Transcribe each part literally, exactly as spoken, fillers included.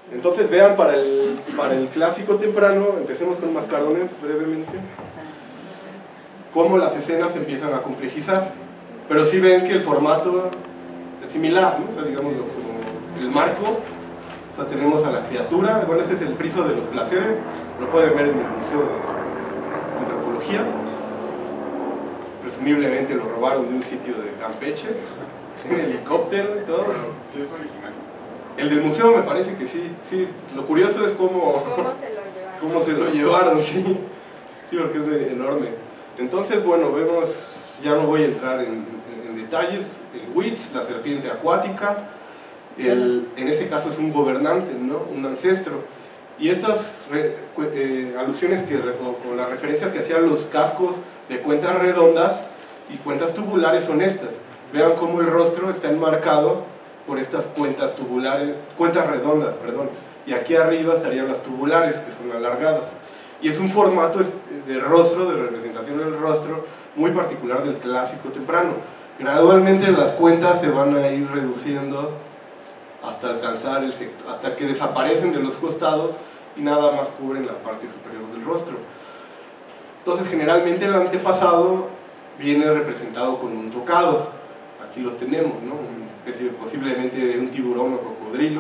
Entonces vean, para el, para el clásico temprano, empecemos con mascarones brevemente, cómo las escenas se empiezan a complejizar, pero sí ven que el formato es similar, ¿no? O sea, digamos, como el marco, o sea, tenemos a la criatura, bueno, este es el friso de los placeres, lo pueden ver en el Museo de Antropología, presumiblemente lo robaron de un sitio de Campeche, en helicóptero y todo. Sí, es original. El del museo me parece que sí, sí. Lo curioso es cómo, ¿Cómo se lo llevaron? cómo se lo llevaron, sí. Sí, porque es enorme. Entonces, bueno, vemos, ya no voy a entrar en, en, en detalles, el Witz, la serpiente acuática, el, en este caso es un gobernante, ¿no? Un ancestro. Y estas re, eh, alusiones que, o, o las referencias que hacían los cascos de cuentas redondas y cuentas tubulares son estas. Vean cómo el rostro está enmarcado por estas cuentas tubulares, cuentas redondas, perdón, y aquí arriba estarían las tubulares, que son alargadas, y es un formato de rostro, de representación del rostro, muy particular del clásico temprano. Gradualmente las cuentas se van a ir reduciendo hasta alcanzar el sector, hasta que desaparecen de los costados y nada más cubren la parte superior del rostro. Entonces generalmente el antepasado viene representado con un tocado, aquí lo tenemos, ¿no? Una especie posiblemente de un tiburón o cocodrilo,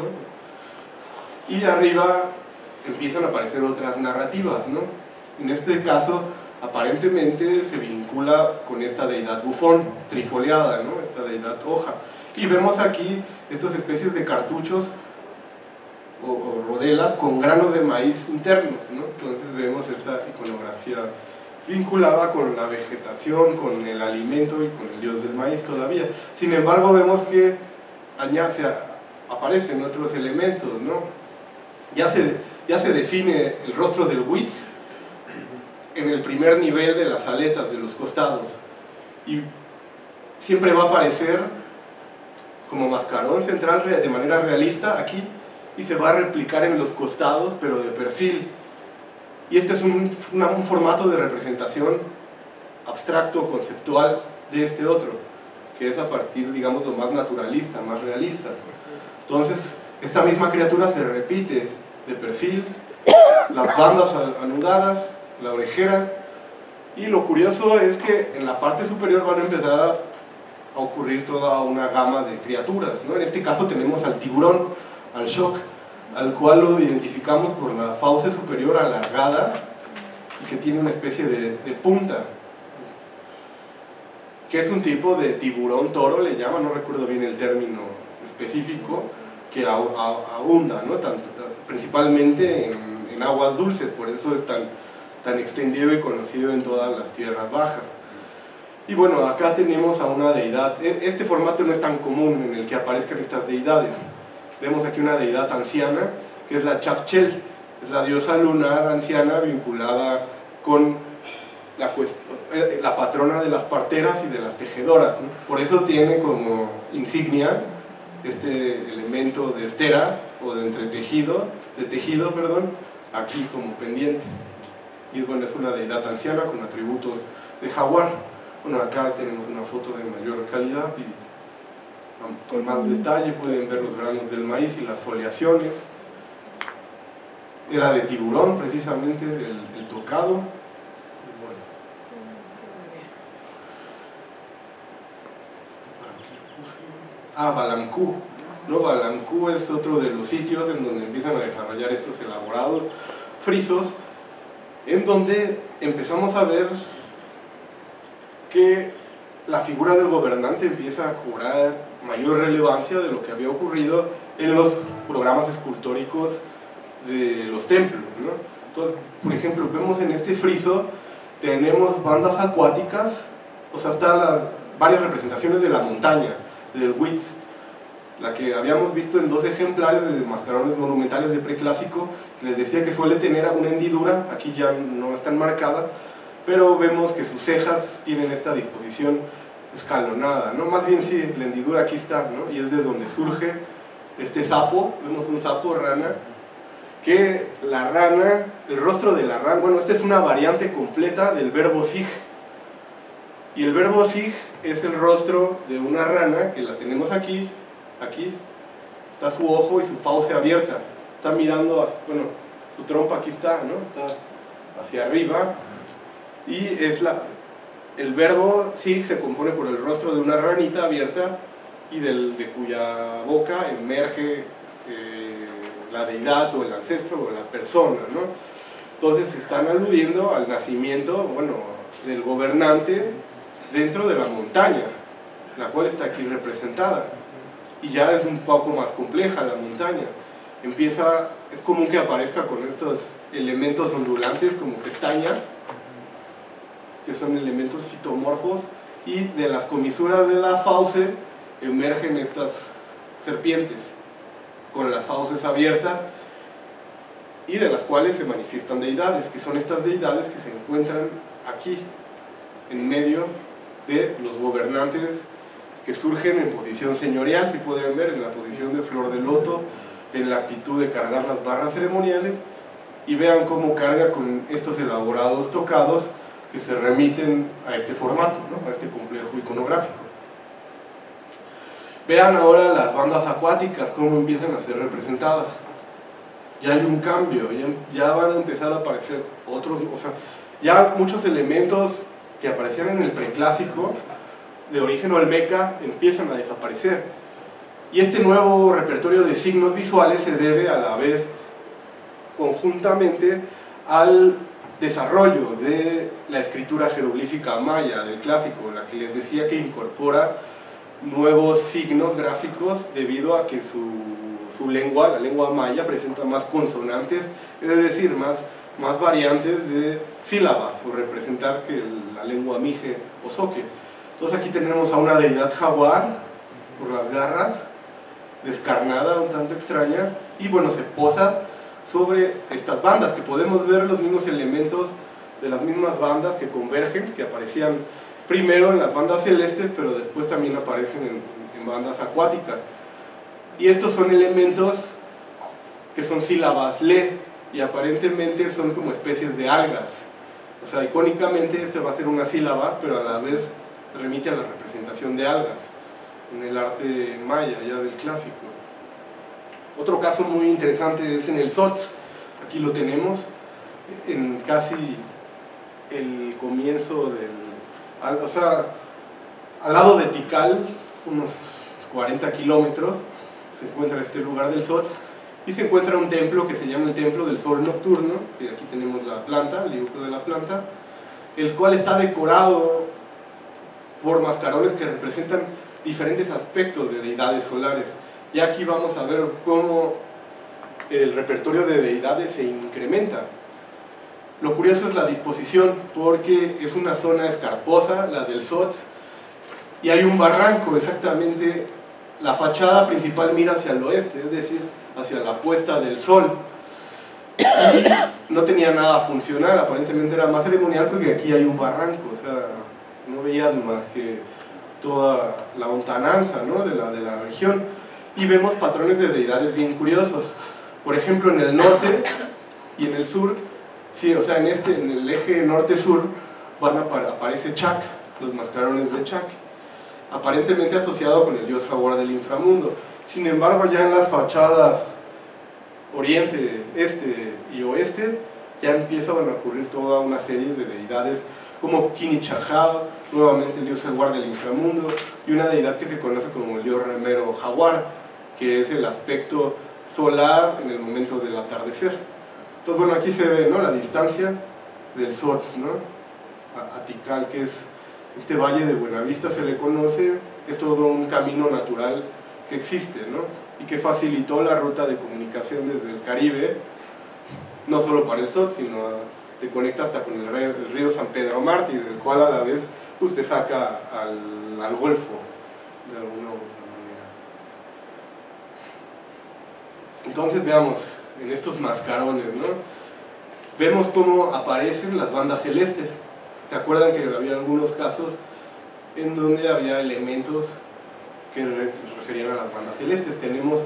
y arriba empiezan a aparecer otras narrativas, ¿no? En este caso aparentemente se vincula con esta deidad bufón, trifoliada, ¿no? Esta deidad hoja, y vemos aquí estas especies de cartuchos o, o rodelas con granos de maíz internos, ¿no? Entonces vemos esta iconografía vinculada con la vegetación, con el alimento y con el dios del maíz todavía. Sin embargo, vemos que añade, aparecen otros elementos, ¿no? Ya se, ya se define el rostro del Witz en el primer nivel de las aletas de los costados, y siempre va a aparecer como mascarón central de manera realista aquí, y se va a replicar en los costados, pero de perfil. Y este es un, una, un formato de representación abstracto, conceptual de este otro, que es a partir, digamos, lo más naturalista, más realista. Entonces, esta misma criatura se repite de perfil, las bandas anudadas, la orejera, y lo curioso es que en la parte superior van a empezar a, a ocurrir toda una gama de criaturas, ¿no? En este caso tenemos al tiburón, al shock, al cual lo identificamos por la fauce superior alargada y que tiene una especie de, de punta, que es un tipo de tiburón toro, le llaman, no recuerdo bien el término específico, que abunda, ¿no? Tanto, principalmente en, en aguas dulces, por eso es tan, tan extendido y conocido en todas las tierras bajas. Y bueno, acá tenemos a una deidad. Este formato no es tan común en el que aparezcan estas deidades. Vemos aquí una deidad anciana, que es la Chapchel, es la diosa lunar anciana vinculada con la, la patrona de las parteras y de las tejedoras, ¿no? Por eso tiene como insignia este elemento de estera o de entretejido, de tejido, perdón, aquí como pendiente. Y bueno, es una deidad anciana con atributos de jaguar. Bueno, acá tenemos una foto de mayor calidad y con más detalle pueden ver los granos del maíz y las foliaciones. Era de tiburón precisamente el, el tocado. Bueno. Ah, Balamcú, ¿no? Balamcú es otro de los sitios en donde empiezan a desarrollar estos elaborados frisos, en donde empezamos a ver que la figura del gobernante empieza a cobrar mayor relevancia de lo que había ocurrido en los programas escultóricos de los templos, ¿no? Entonces, por ejemplo, vemos en este friso, tenemos bandas acuáticas, o sea, hasta la, varias representaciones de la montaña, del Witz, la que habíamos visto en dos ejemplares de mascarones monumentales de preclásico, que les decía que suele tener una hendidura, aquí ya no está enmarcada, pero vemos que sus cejas tienen esta disposición escalonada, ¿no? Más bien sí, la hendidura aquí está, ¿no? Y es de donde surge este sapo, vemos un sapo rana, que la rana, el rostro de la rana, bueno, esta es una variante completa del verbo sig, y el verbo sig es el rostro de una rana, que la tenemos aquí, aquí, está su ojo y su fauce abierta, está mirando, hacia, bueno, su trompa aquí está, ¿no? Está hacia arriba, y es la, el verbo sig se compone por el rostro de una ranita abierta y del, de cuya boca emerge eh, la deidad o el ancestro o la persona, ¿no? Entonces están aludiendo al nacimiento, bueno, del gobernante dentro de la montaña, la cual está aquí representada, y ya es un poco más compleja la montaña. Empieza, es común que aparezca con estos elementos ondulantes como pestaña, que son elementos fitomorfos, y de las comisuras de la fauce emergen estas serpientes con las fauces abiertas, y de las cuales se manifiestan deidades, que son estas deidades que se encuentran aquí, en medio de los gobernantes que surgen en posición señorial, si pueden ver, en la posición de flor de loto, en la actitud de cargar las barras ceremoniales, y vean cómo carga con estos elaborados tocados que se remiten a este formato, ¿no? A este complejo iconográfico. Vean ahora las bandas acuáticas, cómo empiezan a ser representadas. Ya hay un cambio, ya, ya van a empezar a aparecer otros, o sea, ya muchos elementos que aparecían en el preclásico de origen olmeca empiezan a desaparecer, y este nuevo repertorio de signos visuales se debe a la vez conjuntamente al desarrollo de la escritura jeroglífica maya del clásico, la que les decía que incorpora nuevos signos gráficos debido a que su, su lengua, la lengua maya, presenta más consonantes, es decir, más, más variantes de sílabas, por representar que la lengua mije o zoque. Entonces aquí tenemos a una deidad jaguar, por las garras, descarnada, un tanto extraña, y bueno, se posa sobre estas bandas, que podemos ver los mismos elementos de las mismas bandas que convergen, que aparecían primero en las bandas celestes, pero después también aparecen en, en bandas acuáticas. Y estos son elementos que son sílabas le, y aparentemente son como especies de algas. O sea, icónicamente este va a ser una sílaba, pero a la vez remite a la representación de algas en el arte maya, ya del clásico. Otro caso muy interesante es en el Tzotzl. Aquí lo tenemos, en casi el comienzo del... o sea, al lado de Tikal, unos cuarenta kilómetros, se encuentra este lugar del Tzotzl, y se encuentra un templo que se llama el Templo del Sol Nocturno, que aquí tenemos la planta, el dibujo de la planta, el cual está decorado por mascarones que representan diferentes aspectos de deidades solares. Y aquí vamos a ver cómo el repertorio de deidades se incrementa. Lo curioso es la disposición, porque es una zona escarposa, la del Tzotzl, y hay un barranco, exactamente, la fachada principal mira hacia el oeste, es decir, hacia la puesta del sol. Y no tenía nada funcional, aparentemente era más ceremonial porque aquí hay un barranco, o sea, no veías más que toda la lontananza, ¿no?, de, la, de la región. Y vemos patrones de deidades bien curiosos. Por ejemplo, en el norte y en el sur, sí, o sea, en, este, en el eje norte-sur van a, aparece Chak, los mascarones de Chak, aparentemente asociado con el dios jaguar del inframundo. Sin embargo, ya en las fachadas oriente, este y oeste, ya empiezan a ocurrir toda una serie de deidades como Kinichajá, nuevamente el dios jaguar del inframundo, y una deidad que se conoce como el dios remero jaguar, que es el aspecto solar en el momento del atardecer. Entonces, bueno, aquí se ve, ¿no?, la distancia del Tzotzl, ¿no?, a, a Tikal, que es este valle de Buenavista, se le conoce, es todo un camino natural que existe, ¿no?, y que facilitó la ruta de comunicación desde el Caribe, no solo para el Tzotzl, sino a, te conecta hasta con el, rey, el río San Pedro Mártir, el cual a la vez pues, te saca al, al Golfo, de alguna u otra manera. Entonces veamos, en estos mascarones, ¿no?, vemos cómo aparecen las bandas celestes. ¿Se acuerdan que había algunos casos en donde había elementos que se referían a las bandas celestes? Tenemos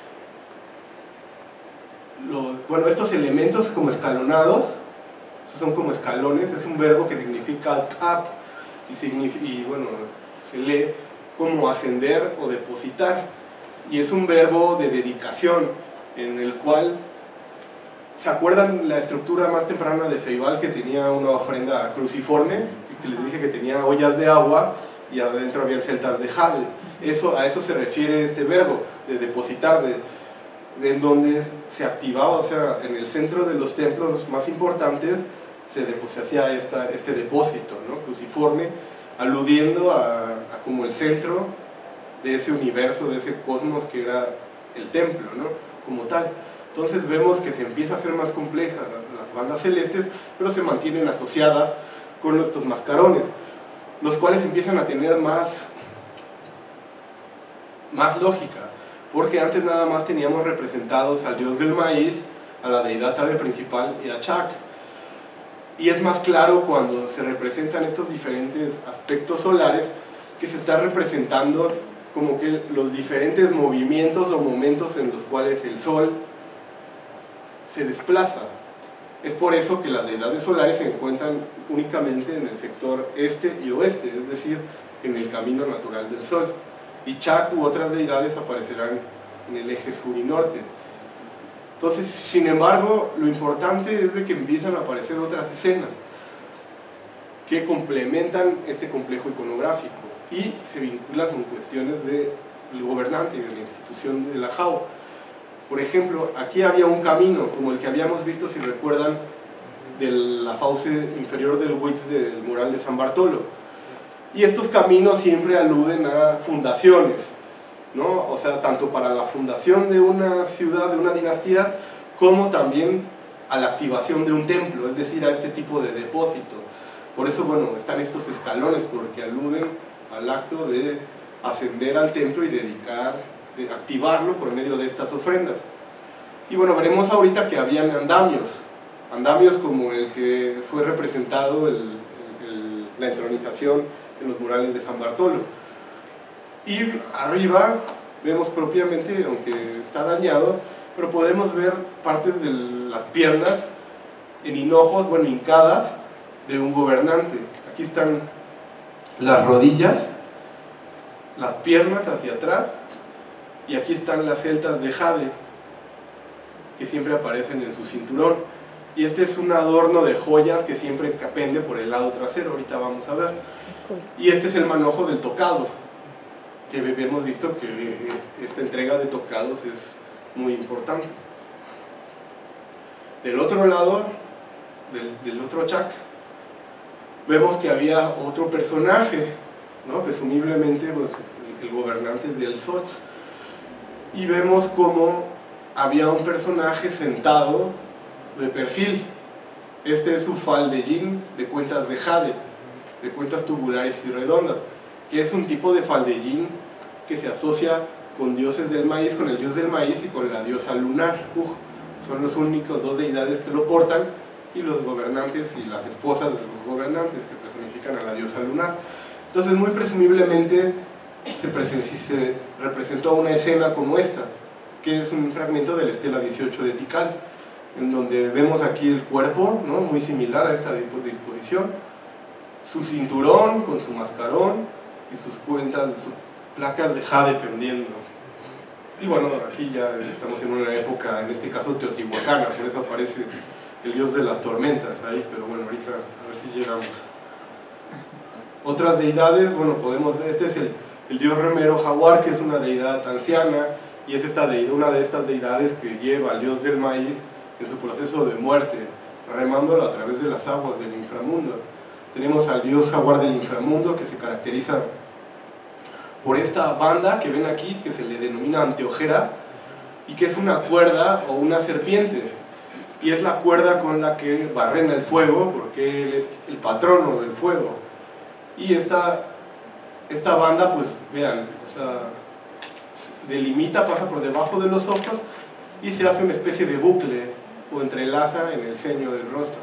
los, bueno, estos elementos como escalonados, son como escalones, es un verbo que significa tap, y, significa, y bueno, se lee como ascender o depositar, y es un verbo de dedicación. en el cual, ¿se acuerdan la estructura más temprana de Ceibal, que tenía una ofrenda cruciforme? Que les dije que tenía ollas de agua y adentro había celtas de jade. Eso, a eso se refiere este verbo, de depositar, de, de en donde se activaba, o sea, en el centro de los templos más importantes se, se hacía esta, este depósito, ¿no? Cruciforme, aludiendo a, a como el centro de ese universo, de ese cosmos que era el templo, ¿no? Como tal. Entonces vemos que se empieza a hacer más compleja las bandas celestes, pero se mantienen asociadas con estos mascarones, los cuales empiezan a tener más, más lógica, porque antes nada más teníamos representados al dios del maíz, a la deidad Tabe principal y a Chak. Y es más claro cuando se representan estos diferentes aspectos solares, que se está representando como que los diferentes movimientos o momentos en los cuales el sol se desplaza. Es por eso que las deidades solares se encuentran únicamente en el sector este y oeste, es decir, en el camino natural del sol. Y Chak u otras deidades aparecerán en el eje sur y norte. Entonces, sin embargo, lo importante es de que empiezan a aparecer otras escenas que complementan este complejo iconográfico y se vinculan con cuestiones del gobernante y de la institución de la Jao. Por ejemplo, aquí había un camino, como el que habíamos visto, si recuerdan, de la fauce inferior del Huitz del mural de San Bartolo. Y estos caminos siempre aluden a fundaciones, ¿no? O sea, tanto para la fundación de una ciudad, de una dinastía, como también a la activación de un templo, es decir, a este tipo de depósito. Por eso, bueno, están estos escalones, porque aluden al acto de ascender al templo y dedicar, de activarlo por medio de estas ofrendas. Y bueno, veremos ahorita que habían andamios, andamios como el que fue representado el, el, la entronización en los murales de San Bartolo. Y arriba vemos propiamente, aunque está dañado, pero podemos ver partes de las piernas en hinojos, bueno, hincadas, de un gobernante. Aquí están las rodillas, las piernas hacia atrás, y aquí están las celtas de jade, que siempre aparecen en su cinturón. Y este es un adorno de joyas que siempre pende por el lado trasero, ahorita vamos a ver. Y este es el manojo del tocado, que hemos visto que esta entrega de tocados es muy importante. Del otro lado, del, del otro Chak, vemos que había otro personaje, ¿no? Presumiblemente pues, el gobernante del Sots. Y vemos como había un personaje sentado de perfil. Este es su faldellín de cuentas de jade, de cuentas tubulares y redondas, que es un tipo de faldellín que se asocia con dioses del maíz, con el dios del maíz y con la diosa lunar. Uf, son los únicos dos deidades que lo portan, y los gobernantes y las esposas de los gobernantes que personifican a la diosa lunar. Entonces, muy presumiblemente se, se representó una escena como esta, que es un fragmento de la estela dieciocho de Tikal, en donde vemos aquí el cuerpo, ¿no? Muy similar a esta disposición, su cinturón con su mascarón y sus cuentas, sus placas de jade pendiendo. Y bueno, aquí ya estamos en una época, en este caso teotihuacana, por eso aparece el dios de las tormentas ahí, pero bueno, ahorita a ver si llegamos. Otras deidades, bueno, podemos ver, este es el, el dios remero jaguar, que es una deidad anciana, y es esta deidad, una de estas deidades que lleva al dios del maíz en su proceso de muerte, remándolo a través de las aguas del inframundo. Tenemos al dios jaguar del inframundo, que se caracteriza por esta banda que ven aquí, que se le denomina anteojera, y que es una cuerda o una serpiente, y es la cuerda con la que barrena el fuego, porque él es el patrono del fuego. Y esta, esta banda, pues vean, o sea, delimita, pasa por debajo de los ojos y se hace una especie de bucle o entrelaza en el ceño del rostro.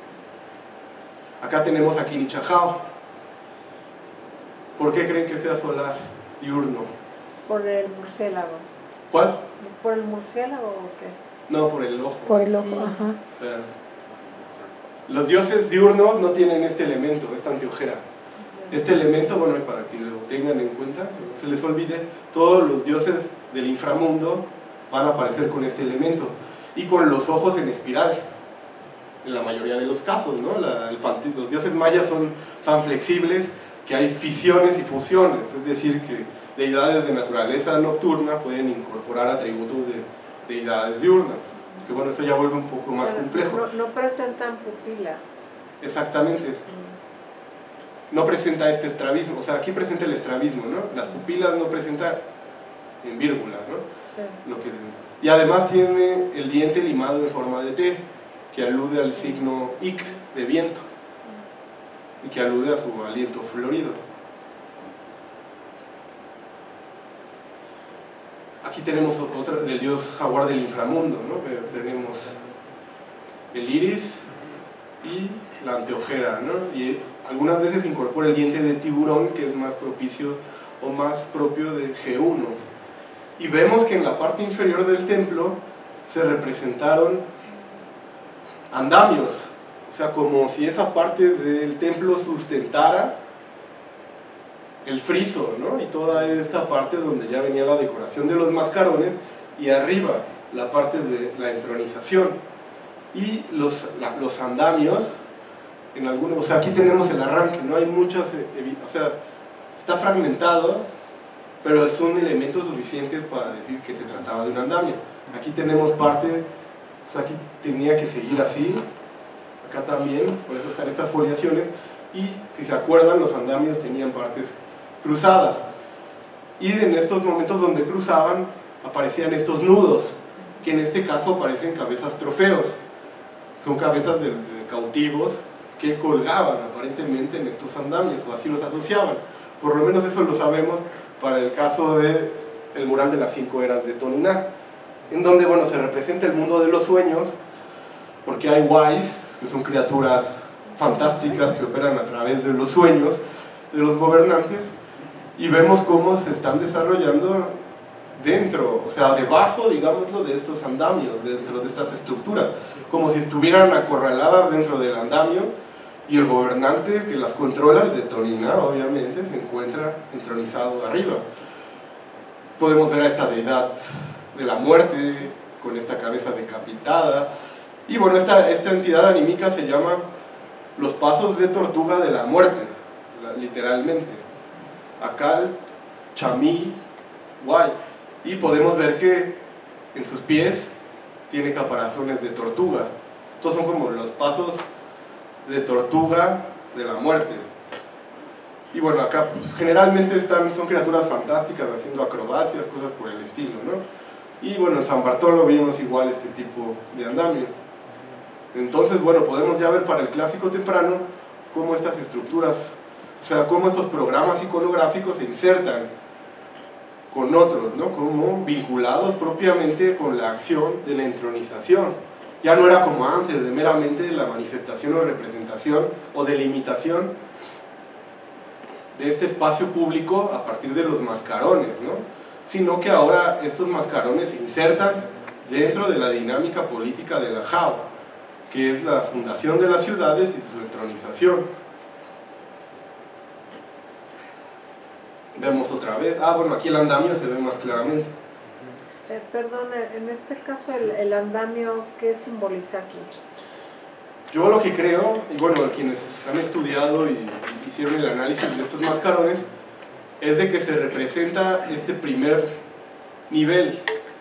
Acá tenemos a Kinichajao. ¿Por qué creen que sea solar, diurno? Por el murciélago. ¿Cuál? ¿Por el murciélago o qué? No, por el ojo. Por el ojo, sí. Ajá. O sea, los dioses diurnos no tienen este elemento, esta anteojera. Este elemento, bueno, para que lo tengan en cuenta, no se les olvide, todos los dioses del inframundo van a aparecer con este elemento, y con los ojos en espiral, en la mayoría de los casos, ¿no? La, el pante, los dioses mayas son tan flexibles que hay fisiones y fusiones, es decir, que deidades de naturaleza nocturna pueden incorporar atributos de deidades diurnas, que bueno, eso ya vuelve un poco más Pero complejo. No, no presentan pupila. Exactamente. No presenta este estrabismo, o sea, aquí presenta el estrabismo, ¿no? Las pupilas no presenta en vírgula, ¿no? Sí. Lo que, y además tiene el diente limado en forma de T, que alude al signo Ik, de viento, y que alude a su aliento florido. Aquí tenemos otra del dios jaguar del inframundo, ¿no? Tenemos el iris y la anteojera, ¿no? Y algunas veces incorpora el diente de tiburón, que es más propicio o más propio de G uno. Y vemos que en la parte inferior del templo se representaron andamios, o sea, como si esa parte del templo sustentara el friso, ¿no? Y toda esta parte donde ya venía la decoración de los mascarones, y arriba la parte de la entronización. Y los, la, los andamios, en algunos, o sea, aquí tenemos el arranque, no hay muchas, o sea, está fragmentado, pero son elementos suficientes para decir que se trataba de un andamio. Aquí tenemos parte, o sea, aquí tenía que seguir así, acá también, por eso están estas foliaciones, y si se acuerdan, los andamios tenían partes cruzadas, y en estos momentos donde cruzaban aparecían estos nudos, que en este caso parecen cabezas trofeos, son cabezas de, de cautivos que colgaban aparentemente en estos andamios, o así los asociaban. Por lo menos eso lo sabemos para el caso del mural de las cinco eras de Toniná, en donde, bueno, se representa el mundo de los sueños, porque hay Wais, que son criaturas fantásticas que operan a través de los sueños de los gobernantes, y vemos cómo se están desarrollando dentro, o sea, debajo, digámoslo, de estos andamios, dentro de estas estructuras, como si estuvieran acorraladas dentro del andamio, y el gobernante que las controla, el de Toniná, obviamente, se encuentra entronizado arriba. Podemos ver a esta deidad de la muerte, con esta cabeza decapitada, y bueno, esta, esta entidad anímica se llama los pasos de tortuga de la muerte, literalmente. Akal, Chamí, Guay, y podemos ver que en sus pies tiene caparazones de tortuga. Estos son como los pasos de tortuga de la muerte. Y bueno, acá pues, generalmente están, son criaturas fantásticas haciendo acrobacias, cosas por el estilo, ¿no? Y bueno, en San Bartolo vimos igual este tipo de andamio. Entonces, bueno, podemos ya ver para el clásico temprano cómo estas estructuras, o sea, cómo estos programas iconográficos se insertan con otros, ¿no? Como vinculados propiamente con la acción de la entronización. Ya no era como antes, de meramente la manifestación o representación o delimitación de este espacio público a partir de los mascarones, ¿no? Sino que ahora estos mascarones se insertan dentro de la dinámica política de la Jao, que es la fundación de las ciudades y su entronización. Vemos otra vez, ah bueno, aquí el andamio se ve más claramente. Eh, perdón, en este caso el, el andamio, ¿qué simboliza aquí? Yo lo que creo, y bueno, quienes han estudiado y hicieron el análisis de estos mascarones, es de que se representa este primer nivel.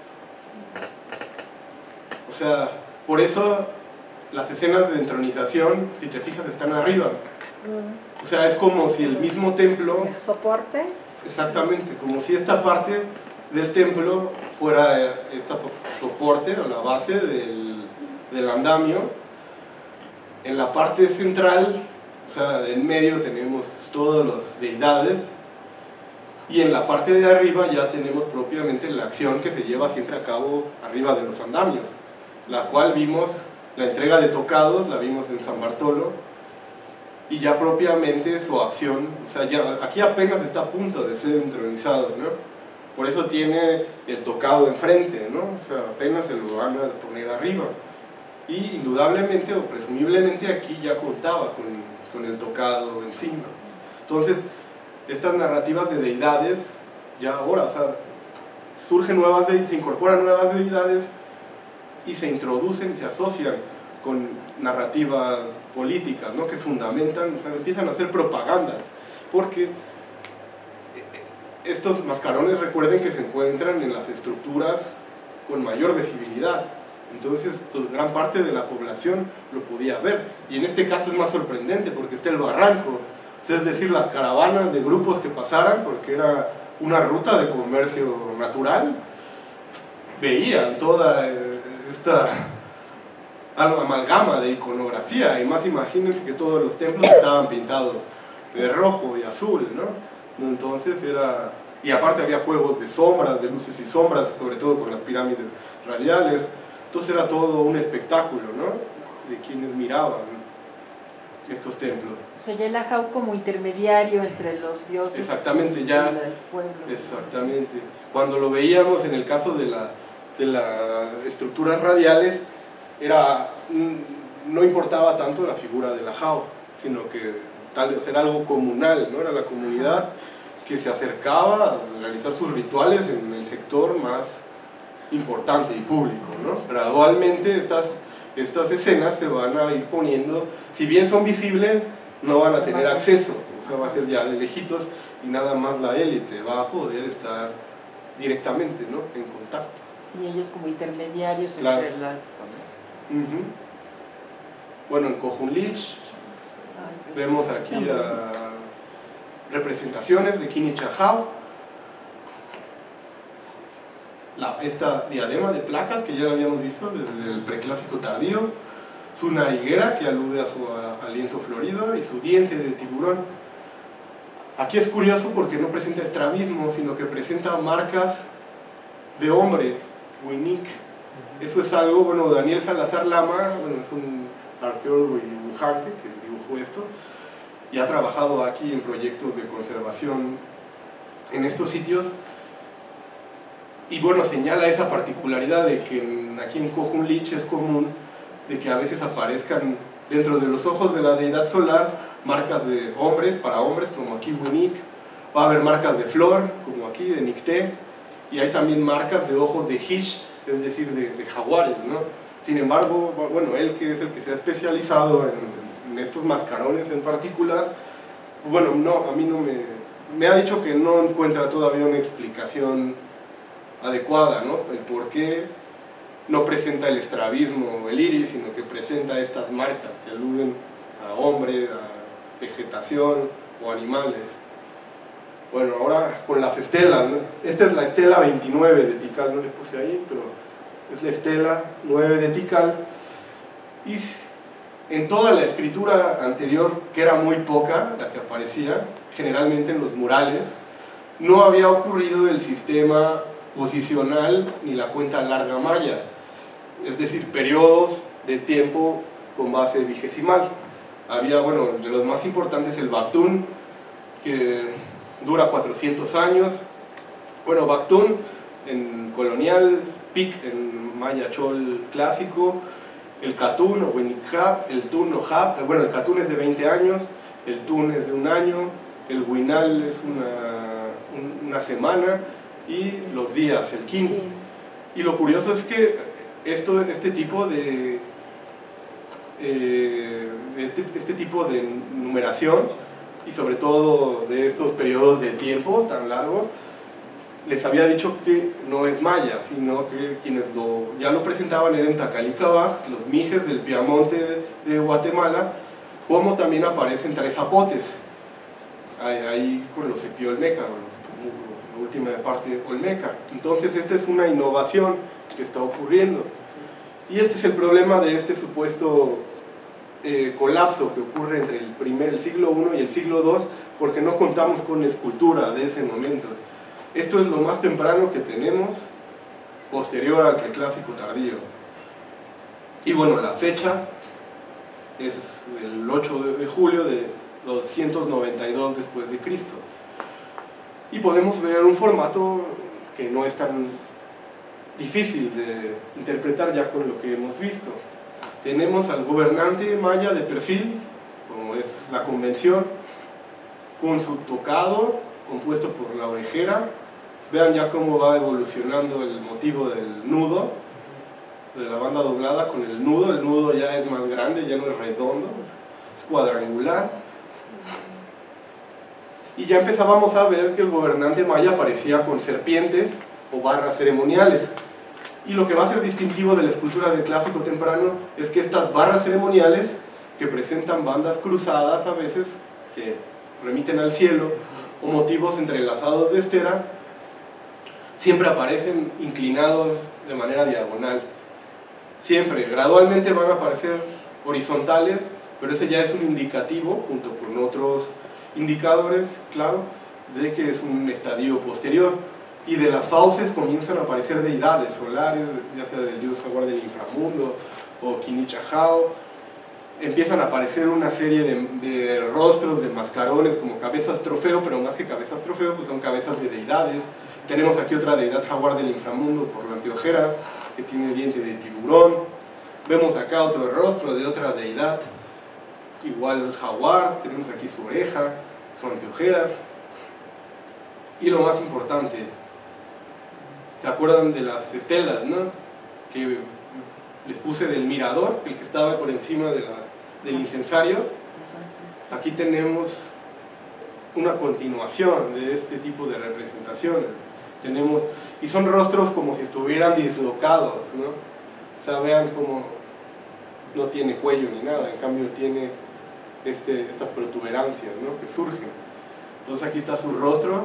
O sea, por eso las escenas de entronización, si te fijas, están arriba. O sea, es como si el mismo templo... ¿El soporte? Exactamente, como si esta parte del templo fuera este soporte o la base del, del andamio. En la parte central, o sea, en medio tenemos todas las deidades, y en la parte de arriba ya tenemos propiamente la acción que se lleva siempre a cabo arriba de los andamios, la cual vimos, la entrega de tocados, la vimos en San Bartolo, y ya propiamente su acción, o sea, ya, aquí apenas está a punto de ser entronizado, ¿no? Por eso tiene el tocado enfrente, ¿no? O sea, apenas se lo van a poner arriba. Y indudablemente o presumiblemente aquí ya contaba con, con el tocado encima. Entonces, estas narrativas de deidades, ya ahora, o sea, surgen nuevas deidades, se incorporan nuevas deidades y se introducen, se asocian con narrativas políticas, ¿no? Que fundamentan, o sea, empiezan a hacer propagandas, porque estos mascarones, recuerden que se encuentran en las estructuras con mayor visibilidad, entonces gran parte de la población lo podía ver, y en este caso es más sorprendente porque está el barranco, o sea, es decir, las caravanas de grupos que pasaran, porque era una ruta de comercio natural, veían toda esta amalgama de iconografía, y más imagínense que todos los templos estaban pintados de rojo y azul, ¿no? Entonces era, y aparte había juegos de sombras, de luces y sombras, sobre todo con las pirámides radiales, entonces era todo un espectáculo, ¿no? De quienes miraban estos templos. O sea, ya el Ajau como intermediario entre los dioses. Exactamente, ya, y el pueblo. Exactamente. Cuando lo veíamos en el caso de, la, de las estructuras radiales, era, no importaba tanto la figura del Ajau, sino que tal vez era algo comunal, ¿no? Era la comunidad que se acercaba a realizar sus rituales en el sector más importante y público, ¿no? Gradualmente estas, estas escenas se van a ir poniendo, si bien son visibles, no van a tener acceso, o sea, va a ser ya de lejitos y nada más la élite va a poder estar directamente, ¿no? En contacto. Y ellos como intermediarios Claro. entre la... Uh-huh. Bueno, en Cojunlich vemos aquí a representaciones de Kinichahau, la, esta diadema de placas que ya la habíamos visto desde el preclásico tardío, su nariguera que alude a su a, aliento florido y su diente de tiburón. Aquí es curioso porque no presenta estrabismo, sino que presenta marcas de hombre, Winik. Eso es algo, bueno, Daniel Salazar Lama, bueno, es un arqueólogo y dibujante que dibujó esto, y ha trabajado aquí en proyectos de conservación en estos sitios, y bueno, señala esa particularidad de que en, aquí en Cojunlich es común de que a veces aparezcan dentro de los ojos de la deidad solar marcas de hombres, para hombres, como aquí Winik, va a haber marcas de flor, como aquí de Nicté, y hay también marcas de ojos de Hish, es decir, de, de jaguares, ¿no? Sin embargo, bueno, él que es el que se ha especializado en, en estos mascarones en particular, bueno, no, a mí no me... me ha dicho que no encuentra todavía una explicación adecuada, ¿no? El por qué no presenta el estrabismo o el iris, sino que presenta estas marcas que aluden a hombre, a vegetación o animales. Bueno, ahora con las estelas, ¿no? Esta es la estela veintinueve de Tikal, no le puse ahí, pero es la estela nueve de Tikal, y en toda la escritura anterior, que era muy poca la que aparecía, generalmente en los murales, no había ocurrido el sistema posicional ni la cuenta larga maya, es decir, periodos de tiempo con base vigesimal. Había, bueno, de los más importantes el Bactún, que dura cuatrocientos años. Bueno, Bactún en colonial, Pic en maya chol clásico, el Catún o Winikhab, el Tún o Hab, bueno, el Catún es de veinte años, el Tún es de un año, el Winal es una, una semana, y los días, el Kin. Y lo curioso es que esto, este tipo de eh, este, este tipo de numeración, y sobre todo de estos periodos de tiempo tan largos, les había dicho que no es maya, sino que quienes lo, ya lo presentaban eran Tacalicavaj, los mijes del Piamonte de Guatemala, como también aparecen tres zapotes, ahí, ahí con los epiolmeca, la última parte olmeca. Entonces esta es una innovación que está ocurriendo, y este es el problema de este supuesto eh, colapso que ocurre entre el, primer, el siglo primero y el siglo segundo, porque no contamos con escultura de ese momento. Esto es lo más temprano que tenemos, posterior al preclásico tardío. Y bueno, la fecha es el ocho de julio de doscientos noventa y dos después de Cristo. Y podemos ver un formato que no es tan difícil de interpretar ya con lo que hemos visto. Tenemos al gobernante maya de perfil, como es la convención, con su tocado compuesto por la orejera, Vean ya cómo va evolucionando el motivo del nudo, de la banda doblada con el nudo. El nudo ya es más grande, ya no es redondo, es cuadrangular. Y ya empezábamos a ver que el gobernante maya aparecía con serpientes o barras ceremoniales. Y lo que va a ser distintivo de la escultura del clásico temprano es que estas barras ceremoniales, que presentan bandas cruzadas a veces, que remiten al cielo, o motivos entrelazados de estera, siempre aparecen inclinados de manera diagonal. Siempre, gradualmente van a aparecer horizontales, pero ese ya es un indicativo, junto con otros indicadores, claro, de que es un estadio posterior. Y de las fauces comienzan a aparecer deidades solares, ya sea del dios jaguar del inframundo o Kinichahao. Empiezan a aparecer una serie de, de rostros, de mascarones como cabezas trofeo, pero más que cabezas trofeo, pues son cabezas de deidades. Tenemos aquí otra deidad jaguar del inframundo por la anteojera, que tiene diente de tiburón. Vemos acá otro rostro de otra deidad, igual jaguar, tenemos aquí su oreja, su anteojera. Y lo más importante, ¿se acuerdan de las estelas, no? Que les puse del mirador, el que estaba por encima de la, del incensario. Aquí tenemos una continuación de este tipo de representaciones. Tenemos, y son rostros como si estuvieran dislocados, ¿no? O sea, vean cómo no tiene cuello ni nada, en cambio tiene este, estas protuberancias, ¿no? Que surgen. Entonces aquí está su rostro,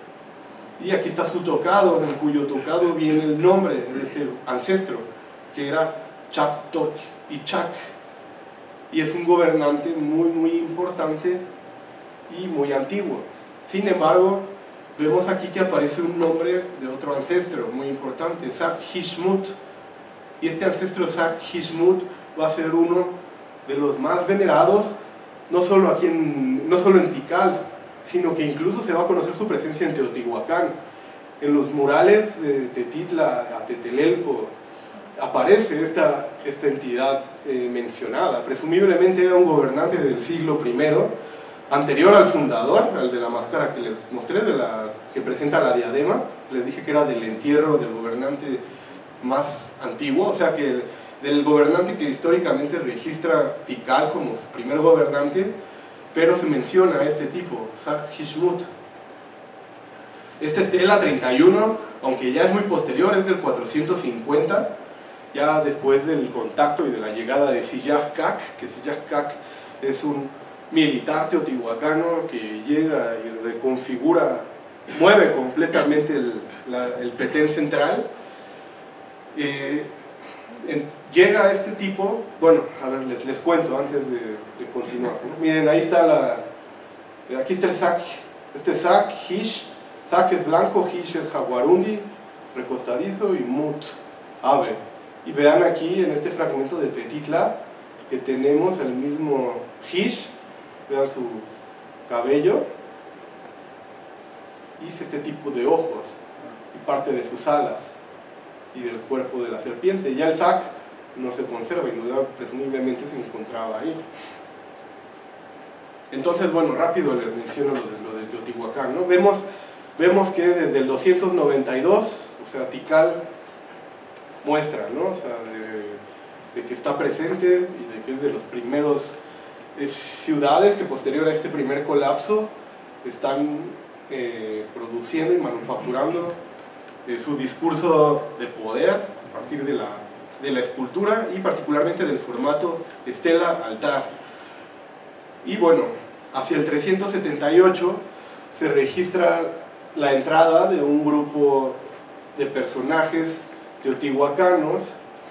y aquí está su tocado, en cuyo tocado viene el nombre de este ancestro, que era Chactoc y Chac, y es un gobernante muy muy importante y muy antiguo. Sin embargo, vemos aquí que aparece un nombre de otro ancestro muy importante, Sac Hishmut, y este ancestro Sac Hishmut va a ser uno de los más venerados, no solo aquí en, no solo en Tikal, sino que incluso se va a conocer su presencia en Teotihuacán. En los murales de Tetitla a Tetelelco aparece esta, esta entidad eh, mencionada. Presumiblemente era un gobernante del siglo primero, anterior al fundador, al de la máscara que les mostré, de la, que presenta la diadema. Les dije que era del entierro del gobernante más antiguo, o sea que el, del gobernante que históricamente registra Tikal como primer gobernante, pero se menciona a este tipo, Sac Hishmut. Esta estela treinta y uno, aunque ya es muy posterior, es del cuatrocientos cincuenta, ya después del contacto y de la llegada de Sillaj Kak, que Sillaj Kak es un militar teotihuacano que llega y reconfigura, mueve completamente el, la, el Petén central. Eh, en, llega este tipo, bueno, a ver, les, les cuento antes de, de continuar, ¿no? Miren, ahí está la, aquí está el Sac, este Sac, Hish, Sac es blanco, Hish es jaguarundi, recostadizo, y Mut, ave. Y vean aquí en este fragmento de Tetitla que tenemos el mismo Hish, vean su cabello, y es este tipo de ojos, y parte de sus alas, y del cuerpo de la serpiente. Ya el Sac no se conserva, y presumiblemente se encontraba ahí. Entonces, bueno, rápido les menciono lo de, lo de Teotihuacán, ¿no? Vemos, vemos que desde el doscientos noventa y dos, o sea, Tikal muestra, ¿no? O sea, de, de que está presente y de que es de los primeros es, ciudades que posterior a este primer colapso están eh, produciendo y manufacturando eh, su discurso de poder a partir de la, de la escultura y particularmente del formato estela-altar. Y bueno, hacia el trescientos setenta y ocho se registra la entrada de un grupo de personajes teotihuacanos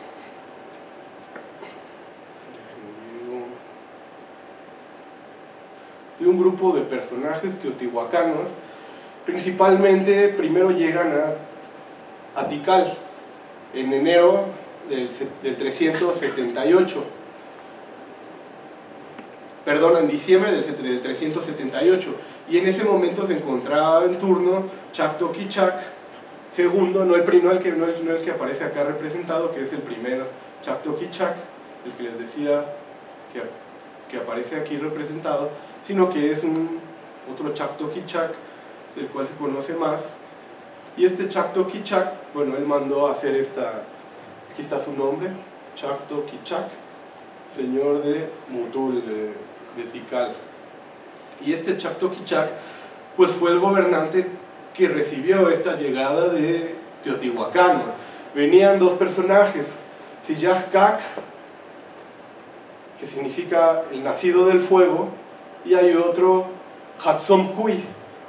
de un grupo de personajes teotihuacanos. Principalmente primero llegan a, a Tikal en enero del, del trescientos setenta y ocho, perdón, en diciembre del, del trescientos setenta y ocho, y en ese momento se encontraba en turno Chactoc y Chac segundo, no el, no, el que, no, el, no el que aparece acá representado, que es el primero Chactoc y Chac, el que les decía que, que aparece aquí representado, sino que es un otro Chactoc y Chac, del cual se conoce más, Y este Chacto Quichac, bueno, él mandó a hacer esta, aquí está su nombre, Chacto Quichac, señor de Mutul, de, de Tikal. Y este Chacto Quichac, pues fue el gobernante que recibió esta llegada de teotihuacanos. Venían dos personajes, Sillac Cac, que significa el nacido del fuego, y hay otro, Hatzomcuy.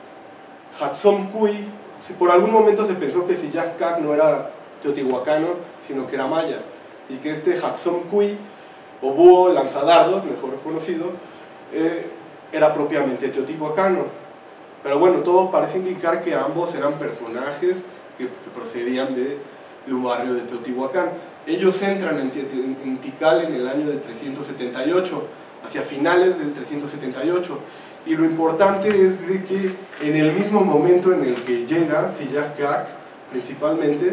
Hatzomcuy, si por algún momento se pensó que Sillac Cac no era teotihuacano, sino que era maya, y que este Hatzomcuy, o búho lanzadardos, mejor conocido, eh, era propiamente teotihuacano. Pero bueno, todo parece indicar que ambos eran personajes que, que procedían de, de un barrio de Teotihuacán. Ellos entran en, en, en Tikal en el año de trescientos setenta y ocho, hacia finales del trescientos setenta y ocho, y lo importante es de que en el mismo momento en el que llega Sillac Cac, principalmente,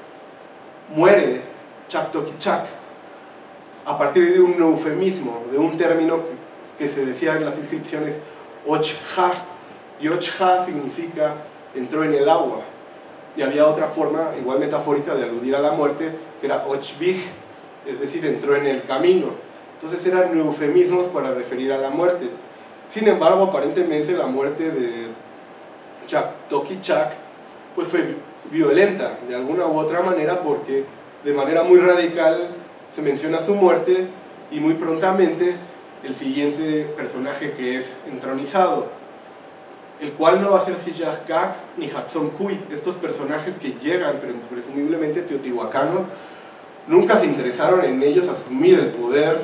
muere Chacto Quichac, a partir de un eufemismo, de un término que, que se decía en las inscripciones Ochja, y Ochja significa entró en el agua, y había otra forma igual metafórica de aludir a la muerte, que era Ochbig, es decir, entró en el camino. Entonces eran eufemismos para referir a la muerte. Sin embargo, aparentemente la muerte de Chacto Quichac pues fue violenta de alguna u otra manera, porque de manera muy radical se menciona su muerte y muy prontamente el siguiente personaje que es entronizado, el cual no va a ser Sillac Cac ni Hatzomcuy. Estos personajes que llegan, pero presumiblemente teotihuacanos, nunca se interesaron en ellos asumir el poder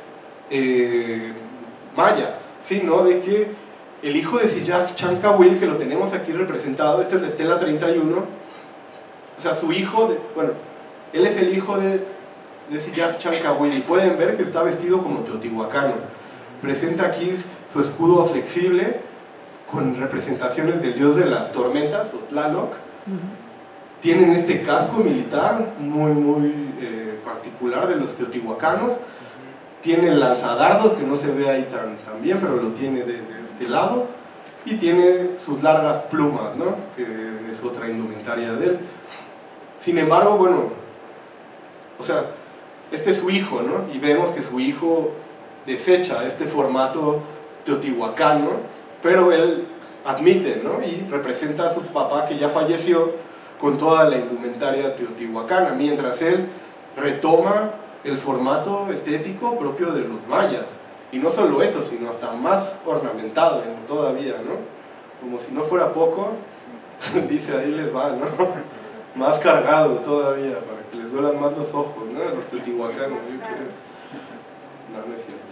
eh, maya, sino de que el hijo de Sillac Chankawil, que lo tenemos aquí representado, esta es la estela treinta y uno, o sea, su hijo, de, bueno, él es el hijo de, de Sillac Chankawil, y pueden ver que está vestido como teotihuacano. Presenta aquí su escudo flexible, con representaciones del dios de las tormentas, o Tlaloc. Uh-huh. Tienen este casco militar muy, muy eh, particular de los teotihuacanos. Uh-huh. Tiene lanzadardos, que no se ve ahí tan, tan bien, pero lo tiene de, de este lado. Y tiene sus largas plumas, ¿no? Que es otra indumentaria de él. Sin embargo, bueno, o sea, este es su hijo, ¿no? Y vemos que su hijo desecha este formato teotihuacano, pero él admite, ¿no? Y representa a su papá, que ya falleció, con toda la indumentaria teotihuacana, mientras él retoma el formato estético propio de los mayas, y no solo eso, sino hasta más ornamentado todavía, ¿no? Como si no fuera poco, dice ahí les va, ¿no? Más cargado todavía, para que les duelan más los ojos, ¿no? Los teotihuacanos, ¿sí? No, no es cierto.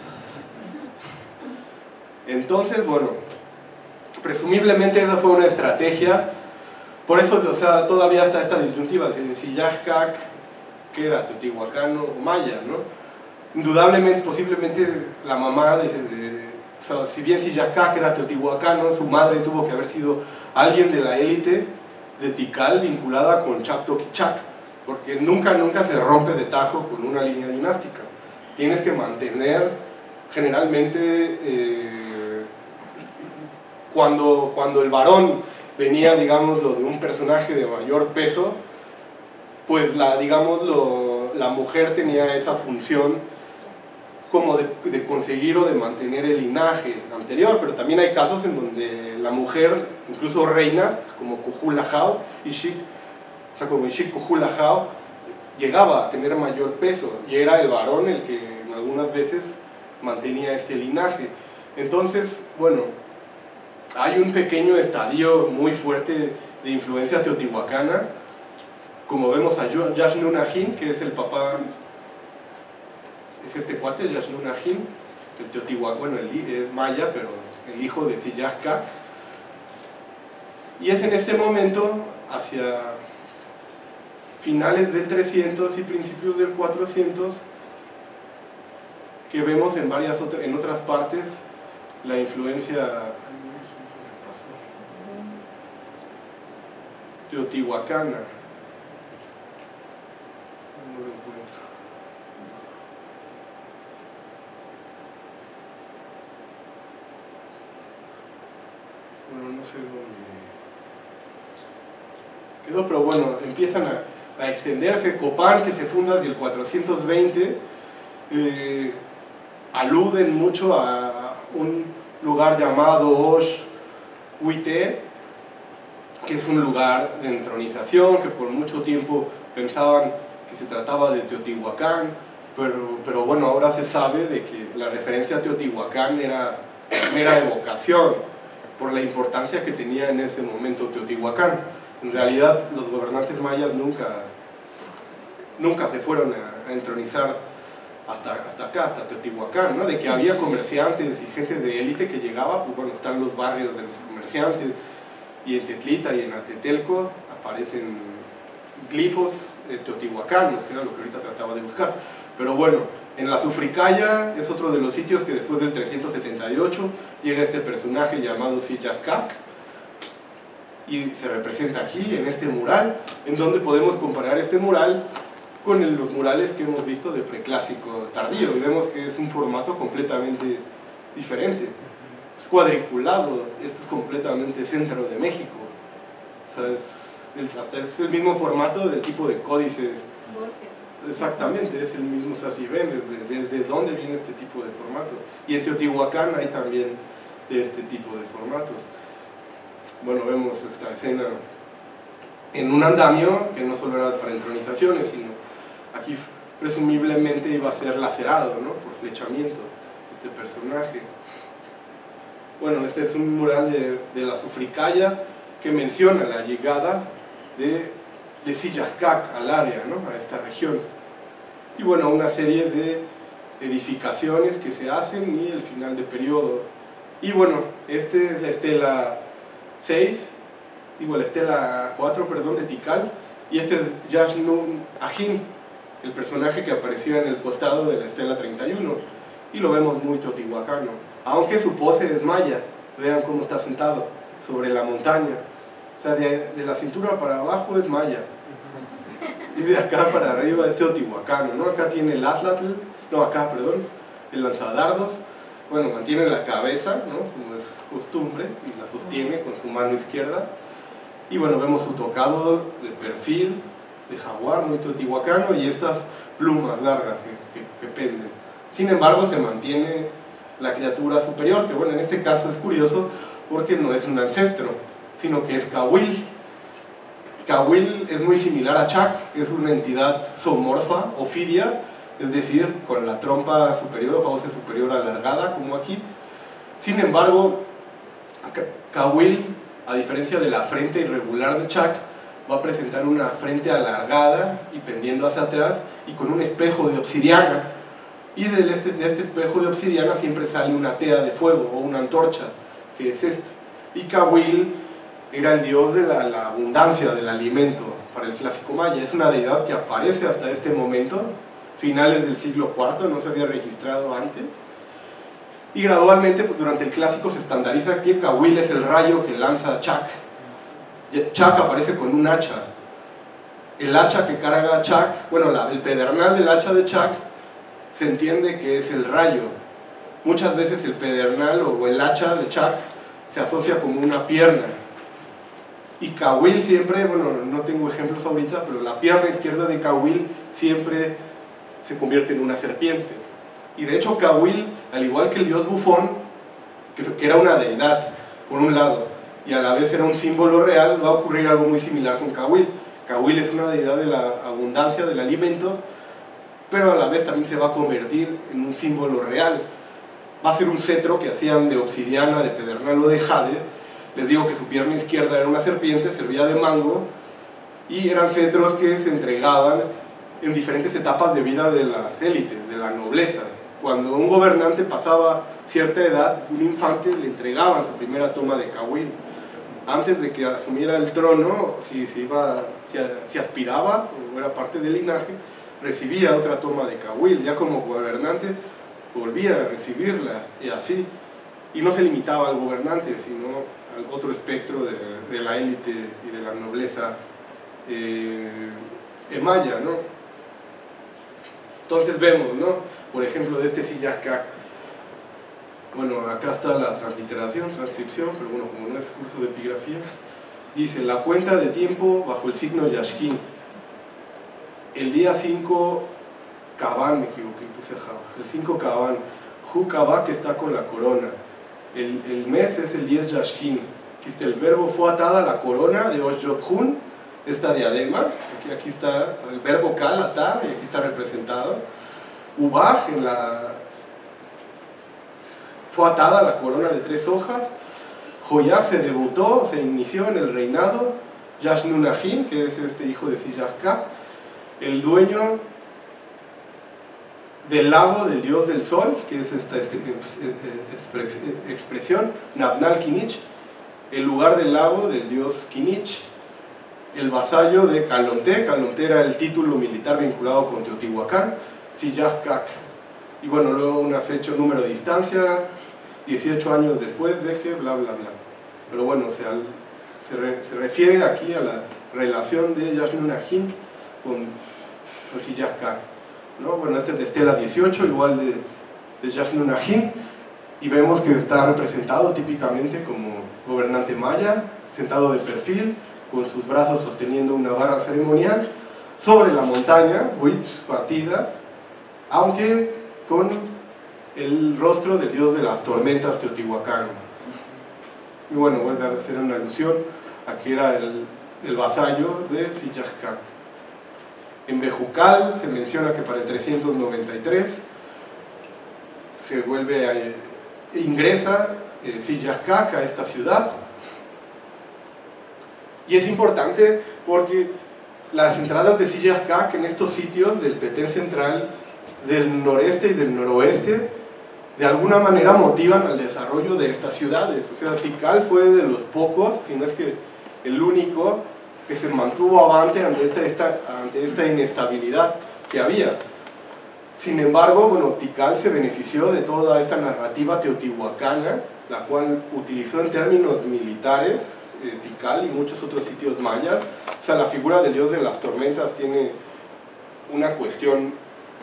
Entonces, bueno, presumiblemente esa fue una estrategia, por eso, o sea, todavía está esta disyuntiva de si Sillac Cac, que era teotihuacano o maya, ¿no? Indudablemente, posiblemente la mamá, de, de, o sea, si bien Sillac Cac era teotihuacano, su madre tuvo que haber sido alguien de la élite de Tikal vinculada con Chacto Quichac, porque nunca, nunca se rompe de tajo con una línea dinástica. Tienes que mantener, generalmente, eh, cuando, cuando el varón venía, digámoslo, de un personaje de mayor peso, pues la, digámoslo, la mujer tenía esa función como de, de conseguir o de mantener el linaje anterior, pero también hay casos en donde la mujer, incluso reinas, como Kuhulahau, Ishik, o sea, como Ishik Kuhulahau, llegaba a tener mayor peso, y era el varón el que algunas veces mantenía este linaje. Entonces, bueno, hay un pequeño estadio muy fuerte de influencia teotihuacana, como vemos a Yaxnunahin, que es el papá, es este cuate, Yaxnunahin, el teotihuacano, bueno, es maya, pero el hijo de Sillac Cac, y es en ese momento, hacia finales del trescientos y principios del cuatrocientos, que vemos en varias otras, en otras partes la influencia teotihuacana. No lo encuentro. Bueno, no sé dónde. quedó, pero bueno, empiezan a, a extenderse. Copán, que se funda desde el cuatrocientos veinte, eh, aluden mucho a un lugar llamado Osh Huité, que es un lugar de entronización, que por mucho tiempo pensaban que se trataba de Teotihuacán, pero, pero bueno, ahora se sabe de que la referencia a Teotihuacán era mera evocación, por la importancia que tenía en ese momento Teotihuacán. En realidad, los gobernantes mayas nunca, nunca se fueron a, a entronizar hasta, hasta acá, hasta Teotihuacán, ¿no? De que había comerciantes y gente de élite que llegaba, pues bueno, están los barrios de los comerciantes, y en Tetlita y en Atetelco aparecen glifos de teotihuacanos, que era lo que ahorita trataba de buscar. Pero bueno, en la Sufricaya es otro de los sitios que después del trescientos setenta y ocho llega este personaje llamado Sillacac, y se representa aquí en este mural, en donde podemos comparar este mural con el, los murales que hemos visto de preclásico tardío, y vemos que es un formato completamente diferente. Es cuadriculado, esto es completamente centro de México, o sea, es el, hasta es el mismo formato del tipo de códices. Exactamente, es el mismo, o sea, si ven desde, desde dónde viene este tipo de formato. Y en Teotihuacán hay también este tipo de formatos. Bueno, vemos esta escena en un andamio que no solo era para entronizaciones, sino aquí presumiblemente iba a ser lacerado, ¿no?, por flechamiento este personaje. Bueno, este es un mural de, de la Sufricaya que menciona la llegada de, de Sillacac al área, ¿no?, a esta región. Y bueno, una serie de edificaciones que se hacen y el final de periodo. Y bueno, este es la estela seis, digo la estela cuatro, perdón, de Tikal, y este es Yashnun Ajin, el personaje que aparecía en el costado de la estela treinta y uno, y lo vemos muy teotihuacano. Aunque su pose es maya, vean cómo está sentado sobre la montaña, o sea, de, de la cintura para abajo es maya, y de acá para arriba es teotihuacano, ¿no? Acá tiene el atlatl, no, acá, perdón, el lanzadardos, bueno, mantiene la cabeza, ¿no?, como es costumbre, y la sostiene con su mano izquierda, y bueno, vemos su tocado de perfil, de jaguar, muy teotihuacano, y estas plumas largas que, que, que penden. Sin embargo, se mantiene la criatura superior, que bueno, en este caso es curioso porque no es un ancestro, sino que es Cahuil. Cahuil es muy similar a Chac, es una entidad zoomorfa, ofidia, es decir, con la trompa superior o fauce superior alargada, como aquí. Sin embargo, Cahuil, a diferencia de la frente irregular de Chac, va a presentar una frente alargada y pendiendo hacia atrás y con un espejo de obsidiana. Y de este, de este espejo de obsidiana siempre sale una tea de fuego o una antorcha, que es esta. Y Cahuil era el dios de la, la abundancia del alimento para el clásico maya. Es una deidad que aparece hasta este momento, finales del siglo cuarto, no se había registrado antes. Y gradualmente, pues, durante el clásico se estandariza que Cahuil es el rayo que lanza Chac. Chac aparece con un hacha. El hacha que carga Chac, bueno, la, el pedernal del hacha de Chac, se entiende que es el rayo. Muchas veces el pedernal o el hacha de Chac se asocia como una pierna. Y Cahuil siempre, bueno, no tengo ejemplos ahorita, pero la pierna izquierda de Cahuil siempre se convierte en una serpiente. Y de hecho Cahuil, al igual que el dios Bufón, que, que era una deidad, por un lado, y a la vez era un símbolo real, va a ocurrir algo muy similar con Cahuil. Cahuil es una deidad de la abundancia del alimento, pero a la vez también se va a convertir en un símbolo real. Va a ser un cetro que hacían de obsidiana, de pedernal o de jade. Les digo que su pierna izquierda era una serpiente, servía de mango, y eran cetros que se entregaban en diferentes etapas de vida de las élites, de la nobleza. Cuando un gobernante pasaba cierta edad, un infante le entregaban su primera toma de Cahuil. Antes de que asumiera el trono, si, si, iba, si, si aspiraba o era parte del linaje, recibía otra toma de Cahuil. Ya como gobernante volvía a recibirla, y así. Y no se limitaba al gobernante, sino al otro espectro de, de la élite y de la nobleza eh, maya, ¿no? Entonces vemos, ¿no?, por ejemplo, de este Sillacac. Bueno, acá está la transliteración, transcripción, pero bueno, como no es curso de epigrafía, Dice, la cuenta de tiempo bajo el signo Yashkin. El día cinco, Kaban, me equivoqué, puse Java. El cinco Kaban, Hu Kaba, que está con la corona. El, el mes es el diez Yashkin. Aquí está el verbo, fue atada la corona de Oshjobhun, esta diadema. Aquí, aquí está el verbo Kal, atar, y aquí está representado. Ubaj, en la, fue atada la corona de tres hojas. Joyah se debutó, se inició en el reinado. Yashnunahim, que es este hijo de Siyahka, el dueño del lago del dios del sol, que es esta expresión, Nabnal Kinich, el lugar del lago del dios Kinich, el vasallo de Kalonté. Kalonté era el título militar vinculado con Teotihuacán, Siyahkak. Y bueno, luego una fecha, un número de distancia, dieciocho años después de que bla bla bla. Pero bueno, o sea, se, re, se refiere aquí a la relación de Yashnunahim con, con Siyahkak, ¿no? Bueno, este es de Estela dieciocho, igual de, de Yashnunahim, y vemos que está representado típicamente como gobernante maya, sentado de perfil, con sus brazos sosteniendo una barra ceremonial, sobre la montaña, Huitz, partida, aunque con el rostro del dios de las tormentas Teotihuacán. Y bueno, vuelve a hacer una alusión a que era el, el vasallo de Siyahkak. En Bejucal se menciona que para el trescientos noventa y tres se vuelve a, ingresa eh, Siyahkak a esta ciudad. Y es importante porque las entradas de Siyahkak en estos sitios del Petén central, del noreste y del noroeste, de alguna manera motivan al desarrollo de estas ciudades. O sea, Tikal fue de los pocos, si no es que el único, que se mantuvo avante ante esta, esta, ante esta inestabilidad que había. Sin embargo, bueno, Tikal se benefició de toda esta narrativa teotihuacana, la cual utilizó en términos militares, eh, Tikal y muchos otros sitios mayas. O sea, la figura del dios de las tormentas tiene una cuestión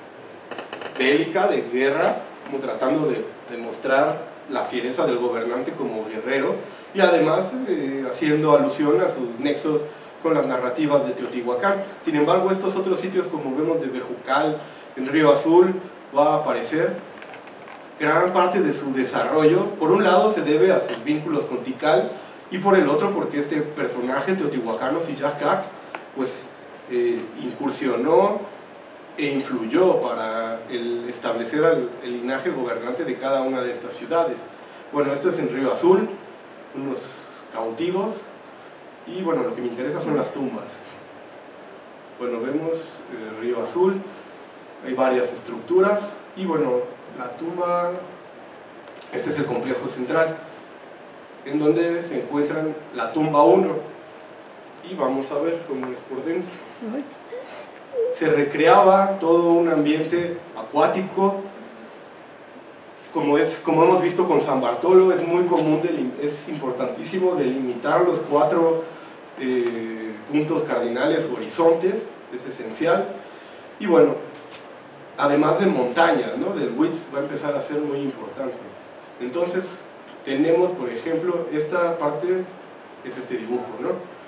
bélica, de guerra, como tratando de demostrar la fiereza del gobernante como guerrero, y además eh, haciendo alusión a sus nexos con las narrativas de Teotihuacán. Sin embargo, estos otros sitios, como vemos de Bejucal, en Río Azul, va a aparecer gran parte de su desarrollo. Por un lado se debe a sus vínculos con Tikal, y por el otro porque este personaje teotihuacano, Siyahkak, pues eh, incursionó e influyó para el establecer el, el linaje gobernante de cada una de estas ciudades. Bueno, esto es en Río Azul, unos cautivos, y bueno, lo que me interesa son las tumbas. Bueno, vemos eh, Río Azul, hay varias estructuras, y bueno, la tumba, este es el complejo central, en donde se encuentran la tumba uno, y vamos a ver cómo es por dentro. Se recreaba todo un ambiente acuático, como, es, como hemos visto con San Bartolo. Es muy común, es importantísimo delimitar los cuatro eh, puntos cardinales o horizontes, es esencial. Y bueno, además de montañas, ¿no? Del Huitz va a empezar a ser muy importante. Entonces tenemos, por ejemplo, esta parte, es este dibujo, ¿no?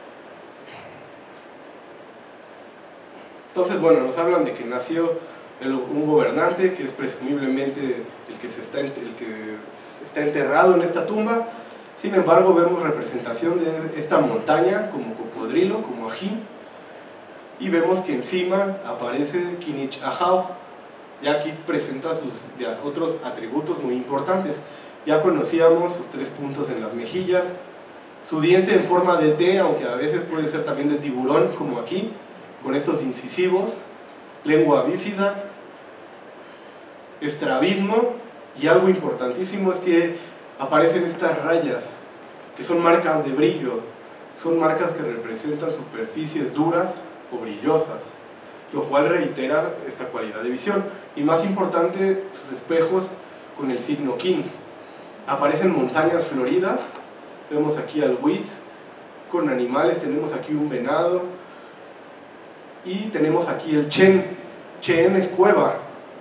Entonces, bueno, nos hablan de que nació el, un gobernante que es presumiblemente el que, se está, el que está enterrado en esta tumba. Sin embargo, vemos representación de esta montaña como cocodrilo, como ají, y vemos que encima aparece Kinich Ahau. Ya aquí presenta sus ya, otros atributos muy importantes. Ya conocíamos sus tres puntos en las mejillas, su diente en forma de T, aunque a veces puede ser también de tiburón, como aquí, con estos incisivos, lengua bífida, estrabismo, y algo importantísimo es que aparecen estas rayas, que son marcas de brillo, son marcas que representan superficies duras o brillosas, lo cual reitera esta cualidad de visión. Y más importante, sus espejos con el signo Kin. Aparecen montañas floridas, vemos aquí al Huitz, con animales, tenemos aquí un venado, y tenemos aquí el Chen. Chen es cueva,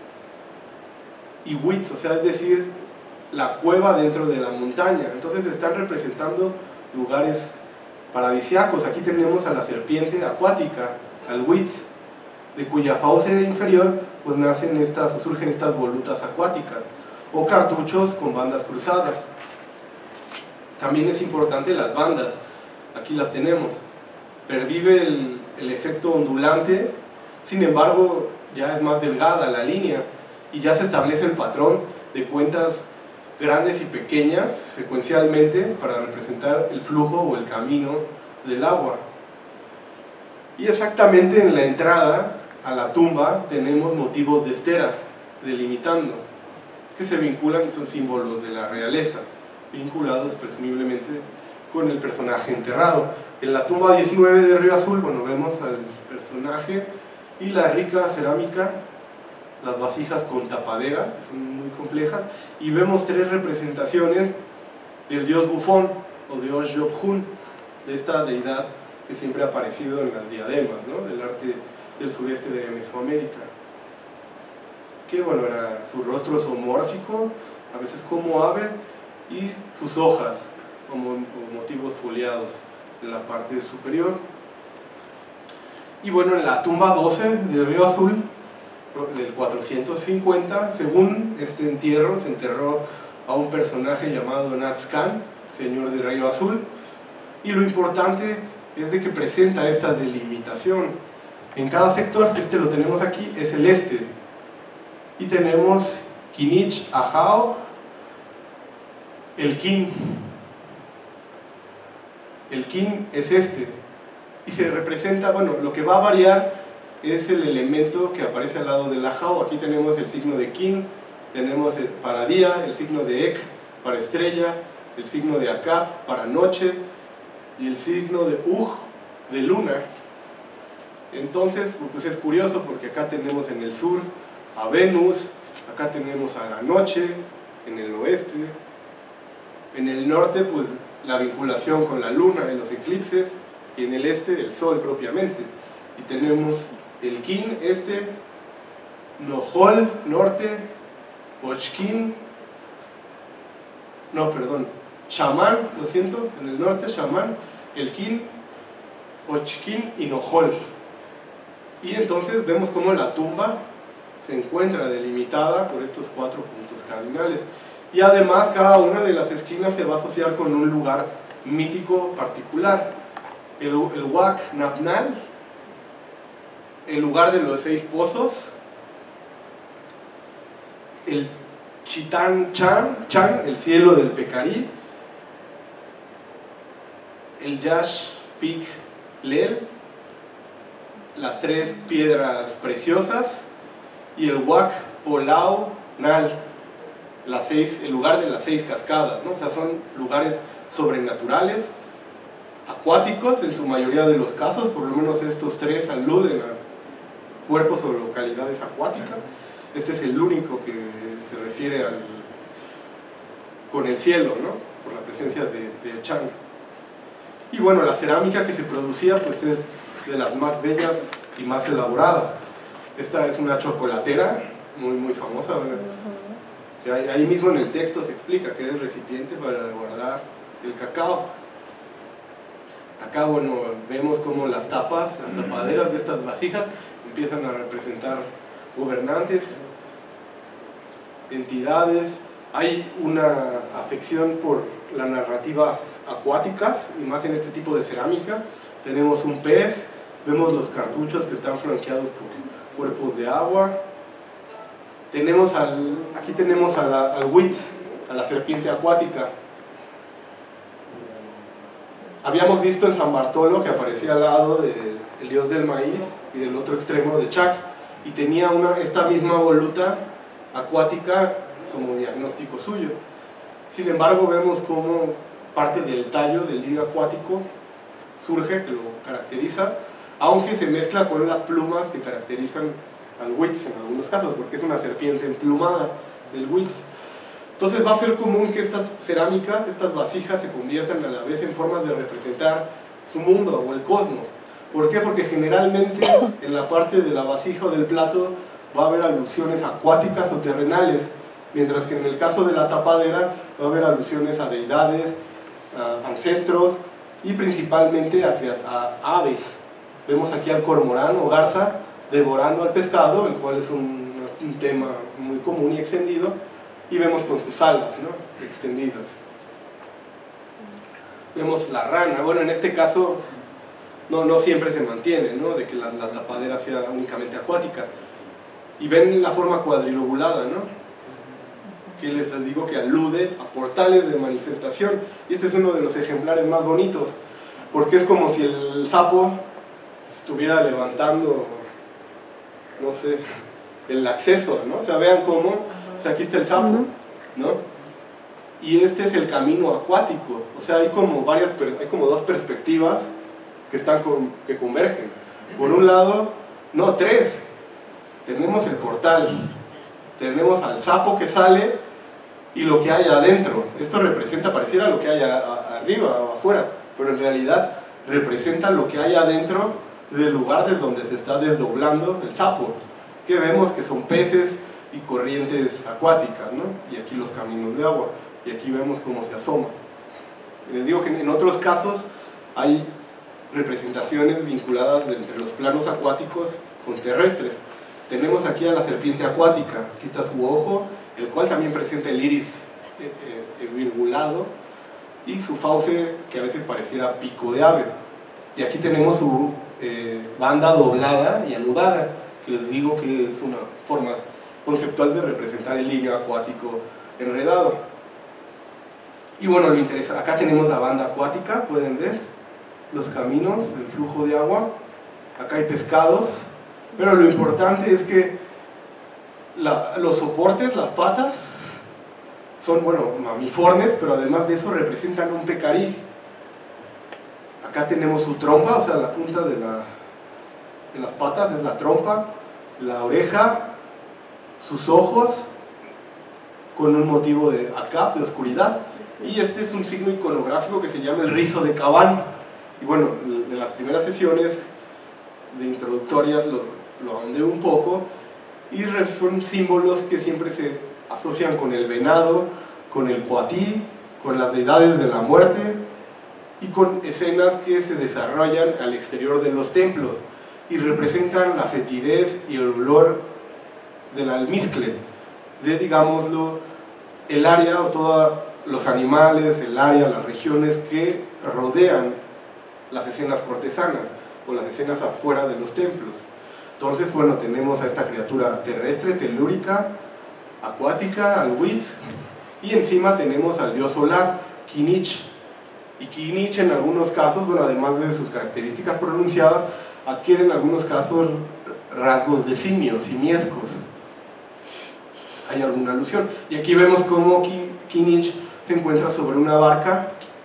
y Huitz, o sea, es decir, la cueva dentro de la montaña. Entonces están representando lugares paradisíacos. Aquí tenemos a la serpiente acuática, al Huitz, de cuya fauce inferior pues nacen estas, o surgen estas volutas acuáticas, o cartuchos con bandas cruzadas. También es importante las bandas, aquí las tenemos. Pervive el, el efecto ondulante, sin embargo ya es más delgada la línea y ya se establece el patrón de cuentas grandes y pequeñas secuencialmente para representar el flujo o el camino del agua. Y exactamente en la entrada a la tumba tenemos motivos de estera delimitando, que se vinculan, son símbolos de la realeza, vinculados presumiblemente con el personaje enterrado. En la tumba diecinueve de Río Azul, bueno, vemos al personaje y la rica cerámica, las vasijas con tapadera, que son muy complejas, y vemos tres representaciones del dios bufón o dios Jobjun, de esta deidad que siempre ha aparecido en las diademas, ¿no?, del arte del sureste de Mesoamérica. Que bueno, era su rostro zoomórfico, a veces como ave, y sus hojas como motivos foliados en la parte superior. Y bueno, en la tumba doce del Río Azul, del cuatrocientos cincuenta, según este entierro, se enterró a un personaje llamado Nazcan, señor de Río Azul, y lo importante es de que presenta esta delimitación. En cada sector, este lo tenemos aquí, es el este, y tenemos Kinich, Ajao, el Kin. El Kin es este, y se representa, bueno, lo que va a variar es el elemento que aparece al lado del Ajao. Aquí tenemos el signo de Kin, tenemos el, para día, el signo de Ek para estrella, el signo de Akab para noche, y el signo de Uj de luna. Entonces, pues es curioso porque acá tenemos en el sur a Venus, acá tenemos a la noche, en el oeste, en el norte pues la vinculación con la luna en los eclipses, y en el este el sol propiamente. Y tenemos el Kin este, Nohol norte, Ochkin, no perdón, Shaman, lo siento, en el norte Shaman, el Kin, Ochkin y Nohol. Y entonces vemos cómo la tumba se encuentra delimitada por estos cuatro puntos cardinales. Y además cada una de las esquinas se va a asociar con un lugar mítico particular. El, el Huac Napnal, el lugar de los seis pozos, el Chitán Chan, Chan, el cielo del Pecarí, el Yash Pik Lel, las tres piedras preciosas, y el Huac Polau Nal, las seis, el lugar de las seis cascadas, ¿no? O sea, son lugares sobrenaturales, acuáticos en su mayoría de los casos, por lo menos estos tres aluden a cuerpos o localidades acuáticas. Este es el único que se refiere al, con el cielo, ¿no?, por la presencia de, de Chan. Y bueno, la cerámica que se producía pues es de las más bellas y más elaboradas. Esta es una chocolatera muy muy famosa, ¿verdad? Uh-huh. ahí, ahí mismo en el texto se explica que es el recipiente para guardar el cacao. Acá, bueno, vemos como las tapas, las tapaderas de estas vasijas empiezan a representar gobernantes, entidades. Hay una afección por las narrativas acuáticas, y más en este tipo de cerámica. Tenemos un pez, vemos los cartuchos que están flanqueados por cuerpos de agua. Tenemos al, aquí tenemos a la, al Huitz, a la serpiente acuática. Habíamos visto en San Bartolo que aparecía al lado del dios del maíz y del otro extremo de Chac, y tenía una, esta misma voluta acuática como diagnóstico suyo. Sin embargo, vemos cómo parte del tallo del lirio acuático surge, que lo caracteriza, aunque se mezcla con las plumas que caracterizan al Huitz en algunos casos, porque es una serpiente emplumada del Huitz. Entonces va a ser común que estas cerámicas, estas vasijas, se conviertan a la vez en formas de representar su mundo o el cosmos. ¿Por qué? Porque generalmente en la parte de la vasija o del plato va a haber alusiones acuáticas o terrenales, mientras que en el caso de la tapadera va a haber alusiones a deidades, a ancestros y principalmente a, a aves. Vemos aquí al cormorán o garza devorando al pescado, el cual es un, un tema muy común y extendido, y vemos con sus alas, ¿no?, extendidas. Vemos la rana. Bueno, en este caso no, no siempre se mantiene, ¿no?, de que la, la tapadera sea únicamente acuática. Y ven la forma cuadrilobulada, ¿no?, que les digo que alude a portales de manifestación. Y este es uno de los ejemplares más bonitos, porque es como si el sapo estuviera levantando, no sé, el acceso, ¿no? O sea, vean cómo, o sea, aquí está el sapo, ¿no? Y este es el camino acuático. O sea, hay como varias, hay como dos perspectivas que están con, que convergen. Por un lado, no, tres. Tenemos el portal, tenemos al sapo que sale y lo que hay adentro. Esto representa, pareciera lo que hay a, a, arriba o afuera, pero en realidad representa lo que hay adentro del lugar desde donde se está desdoblando el sapo, que vemos que son peces y corrientes acuáticas, ¿no? Y aquí los caminos de agua, y aquí vemos cómo se asoma. Les digo que en otros casos hay representaciones vinculadas entre los planos acuáticos con terrestres. Tenemos aquí a la serpiente acuática, aquí está su ojo, el cual también presenta el iris eh, eh, virgulado, y su fauce que a veces pareciera pico de ave. Y aquí tenemos su eh, banda doblada y anudada, que les digo que es una forma conceptual de representar el lirio acuático enredado. Y bueno, lo interesa, acá tenemos la banda acuática, pueden ver los caminos del flujo de agua, acá hay pescados, pero lo importante es que la, los soportes, las patas, son, bueno, mamiformes, pero además de eso representan un pecarí. Acá tenemos su trompa, o sea, la punta de, la, de las patas es la trompa, la oreja, sus ojos, con un motivo de acá, de oscuridad, y este es un signo iconográfico que se llama el rizo de Cabán. Y bueno, en las primeras sesiones de introductorias lo, lo ahondé un poco, y son símbolos que siempre se asocian con el venado, con el coatí, con las deidades de la muerte, y con escenas que se desarrollan al exterior de los templos, y representan la fetidez y el olor del almizcle, de, digámoslo, el área o todos los animales, el área, las regiones que rodean las escenas cortesanas o las escenas afuera de los templos. Entonces, bueno, tenemos a esta criatura terrestre, telúrica, acuática, al Huitz, y encima tenemos al dios solar, Kinich. Y Kinich en algunos casos, bueno, además de sus características pronunciadas, adquiere en algunos casos rasgos de simio, simiescos. Hay alguna alusión. Y aquí vemos cómo Kinich se encuentra sobre una barca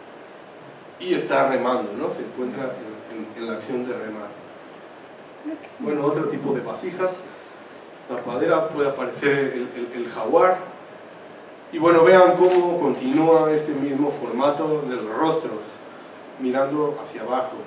y está remando, ¿no? Se encuentra en, en, en la acción de remar. Bueno, otro tipo de vasijas, tapadera, puede aparecer el, el, el jaguar. Y bueno, vean cómo continúa este mismo formato de los rostros, mirando hacia abajo.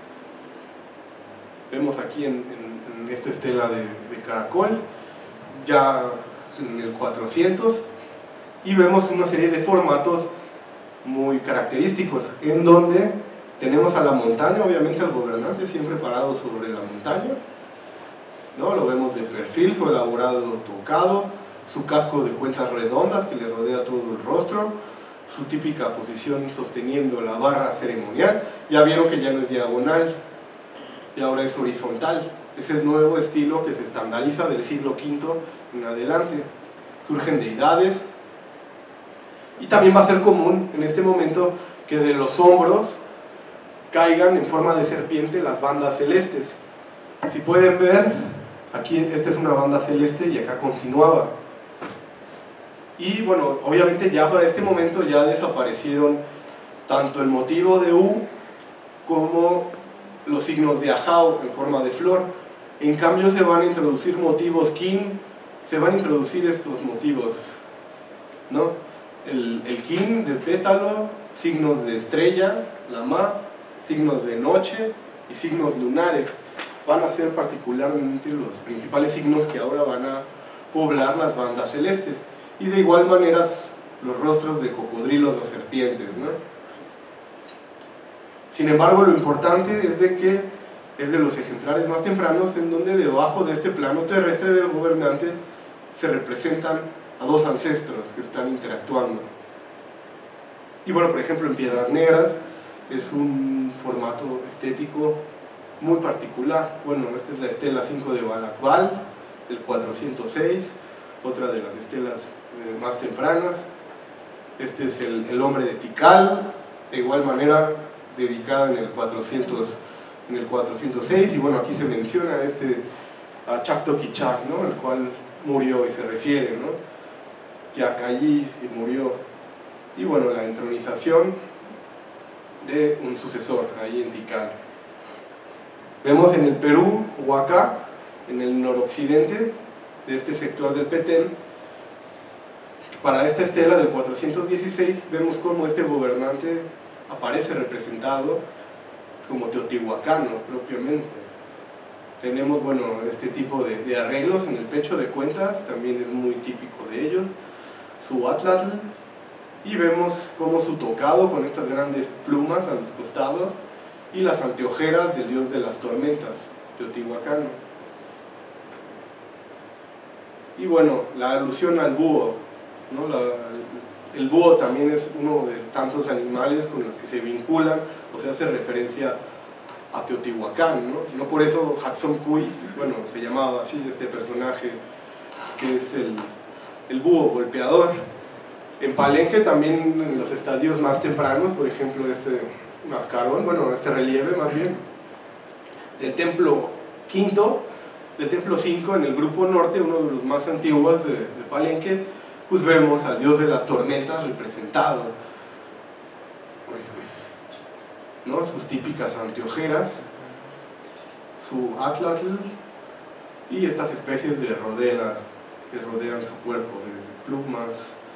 Vemos aquí en, en, en esta estela de, de caracol, ya en el cuatrocientos, y vemos una serie de formatos muy característicos, en donde tenemos a la montaña, obviamente al gobernante siempre parado sobre la montaña, ¿no? Lo vemos de perfil, su elaborado tocado, su casco de cuentas redondas que le rodea todo el rostro, su típica posición sosteniendo la barra ceremonial. Ya vieron que ya no es diagonal, y ahora es horizontal. Es el nuevo estilo que se estandariza del siglo quinto en adelante. Surgen deidades, y también va a ser común en este momento que de los hombros caigan en forma de serpiente las bandas celestes. Si pueden ver, aquí esta es una banda celeste y acá continuaba. Y bueno, obviamente ya para este momento ya desaparecieron tanto el motivo de U como los signos de Ajao en forma de flor. En cambio se van a introducir motivos Kin, se van a introducir estos motivos, ¿no? El, el Kin de pétalo, signos de estrella, la Ma, signos de noche y signos lunares. Van a ser particularmente los principales signos que ahora van a poblar las bandas celestes. Y de igual manera los rostros de cocodrilos o serpientes, ¿no? Sin embargo, lo importante es de que es de los ejemplares más tempranos en donde debajo de este plano terrestre del gobernante se representan a dos ancestros que están interactuando. Y bueno, por ejemplo, en Piedras Negras es un formato estético muy particular. Bueno, esta es la estela cinco de Balakbal, del cuatrocientos seis, otra de las estelas eh, más tempranas. Este es el, el hombre de Tikal, de igual manera dedicada en el cuatrocientos, en el cuatrocientos seis, y bueno, aquí se menciona este a Chactoquichac, ¿no?, el cual murió y se refiere, ¿no?, Yacayí y murió. Y bueno, la entronización de un sucesor ahí en Tikal. Vemos en el Perú, Huaca, en el noroccidente de este sector del Petén, para esta estela del cuatrocientos dieciséis vemos cómo este gobernante aparece representado como teotihuacano propiamente. Tenemos, bueno, este tipo de, de arreglos en el pecho de cuentas, también es muy típico de ellos, su atlatl, y vemos cómo su tocado con estas grandes plumas a los costados y las anteojeras del dios de las tormentas, teotihuacano. Y bueno, la alusión al búho, ¿no? La, el búho también es uno de tantos animales con los que se vinculan o se hace referencia a Teotihuacán, ¿no? No por eso Hatzoncuy, bueno, se llamaba así este personaje que es el, el búho golpeador. En Palenque también, en los estadios más tempranos, por ejemplo este mascarón, bueno, este relieve más bien, del templo quinto, del templo cinco en el grupo norte, uno de los más antiguos de, de Palenque, pues vemos al dios de las tormentas representado, ¿no?, sus típicas anteojeras, su atlatl y estas especies de rodela que rodean su cuerpo, de plumas.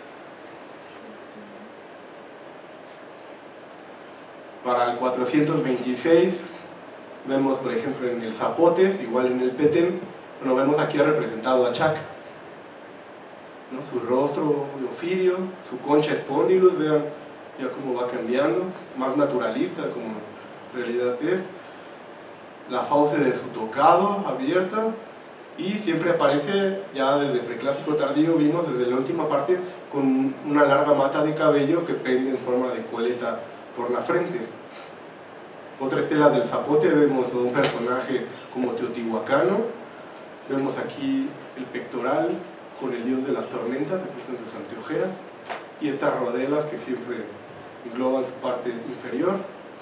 Para el cuatrocientos veintiséis vemos, por ejemplo, en el Zapote, igual en el Petén, bueno, vemos aquí representado a Chac, ¿no?, su rostro de ofidio, su concha espondylus, vean ya cómo va cambiando, más naturalista como en realidad es, la fauce de su tocado abierta, y siempre aparece, ya desde preclásico tardío vimos desde la última parte, con una larga mata de cabello que pende en forma de coleta por la frente. Otra estela del Zapote, vemos a un personaje como teotihuacano, vemos aquí el pectoral con el dios de las tormentas, aquí están sus anteojeras, y estas rodelas que siempre engloban su parte inferior.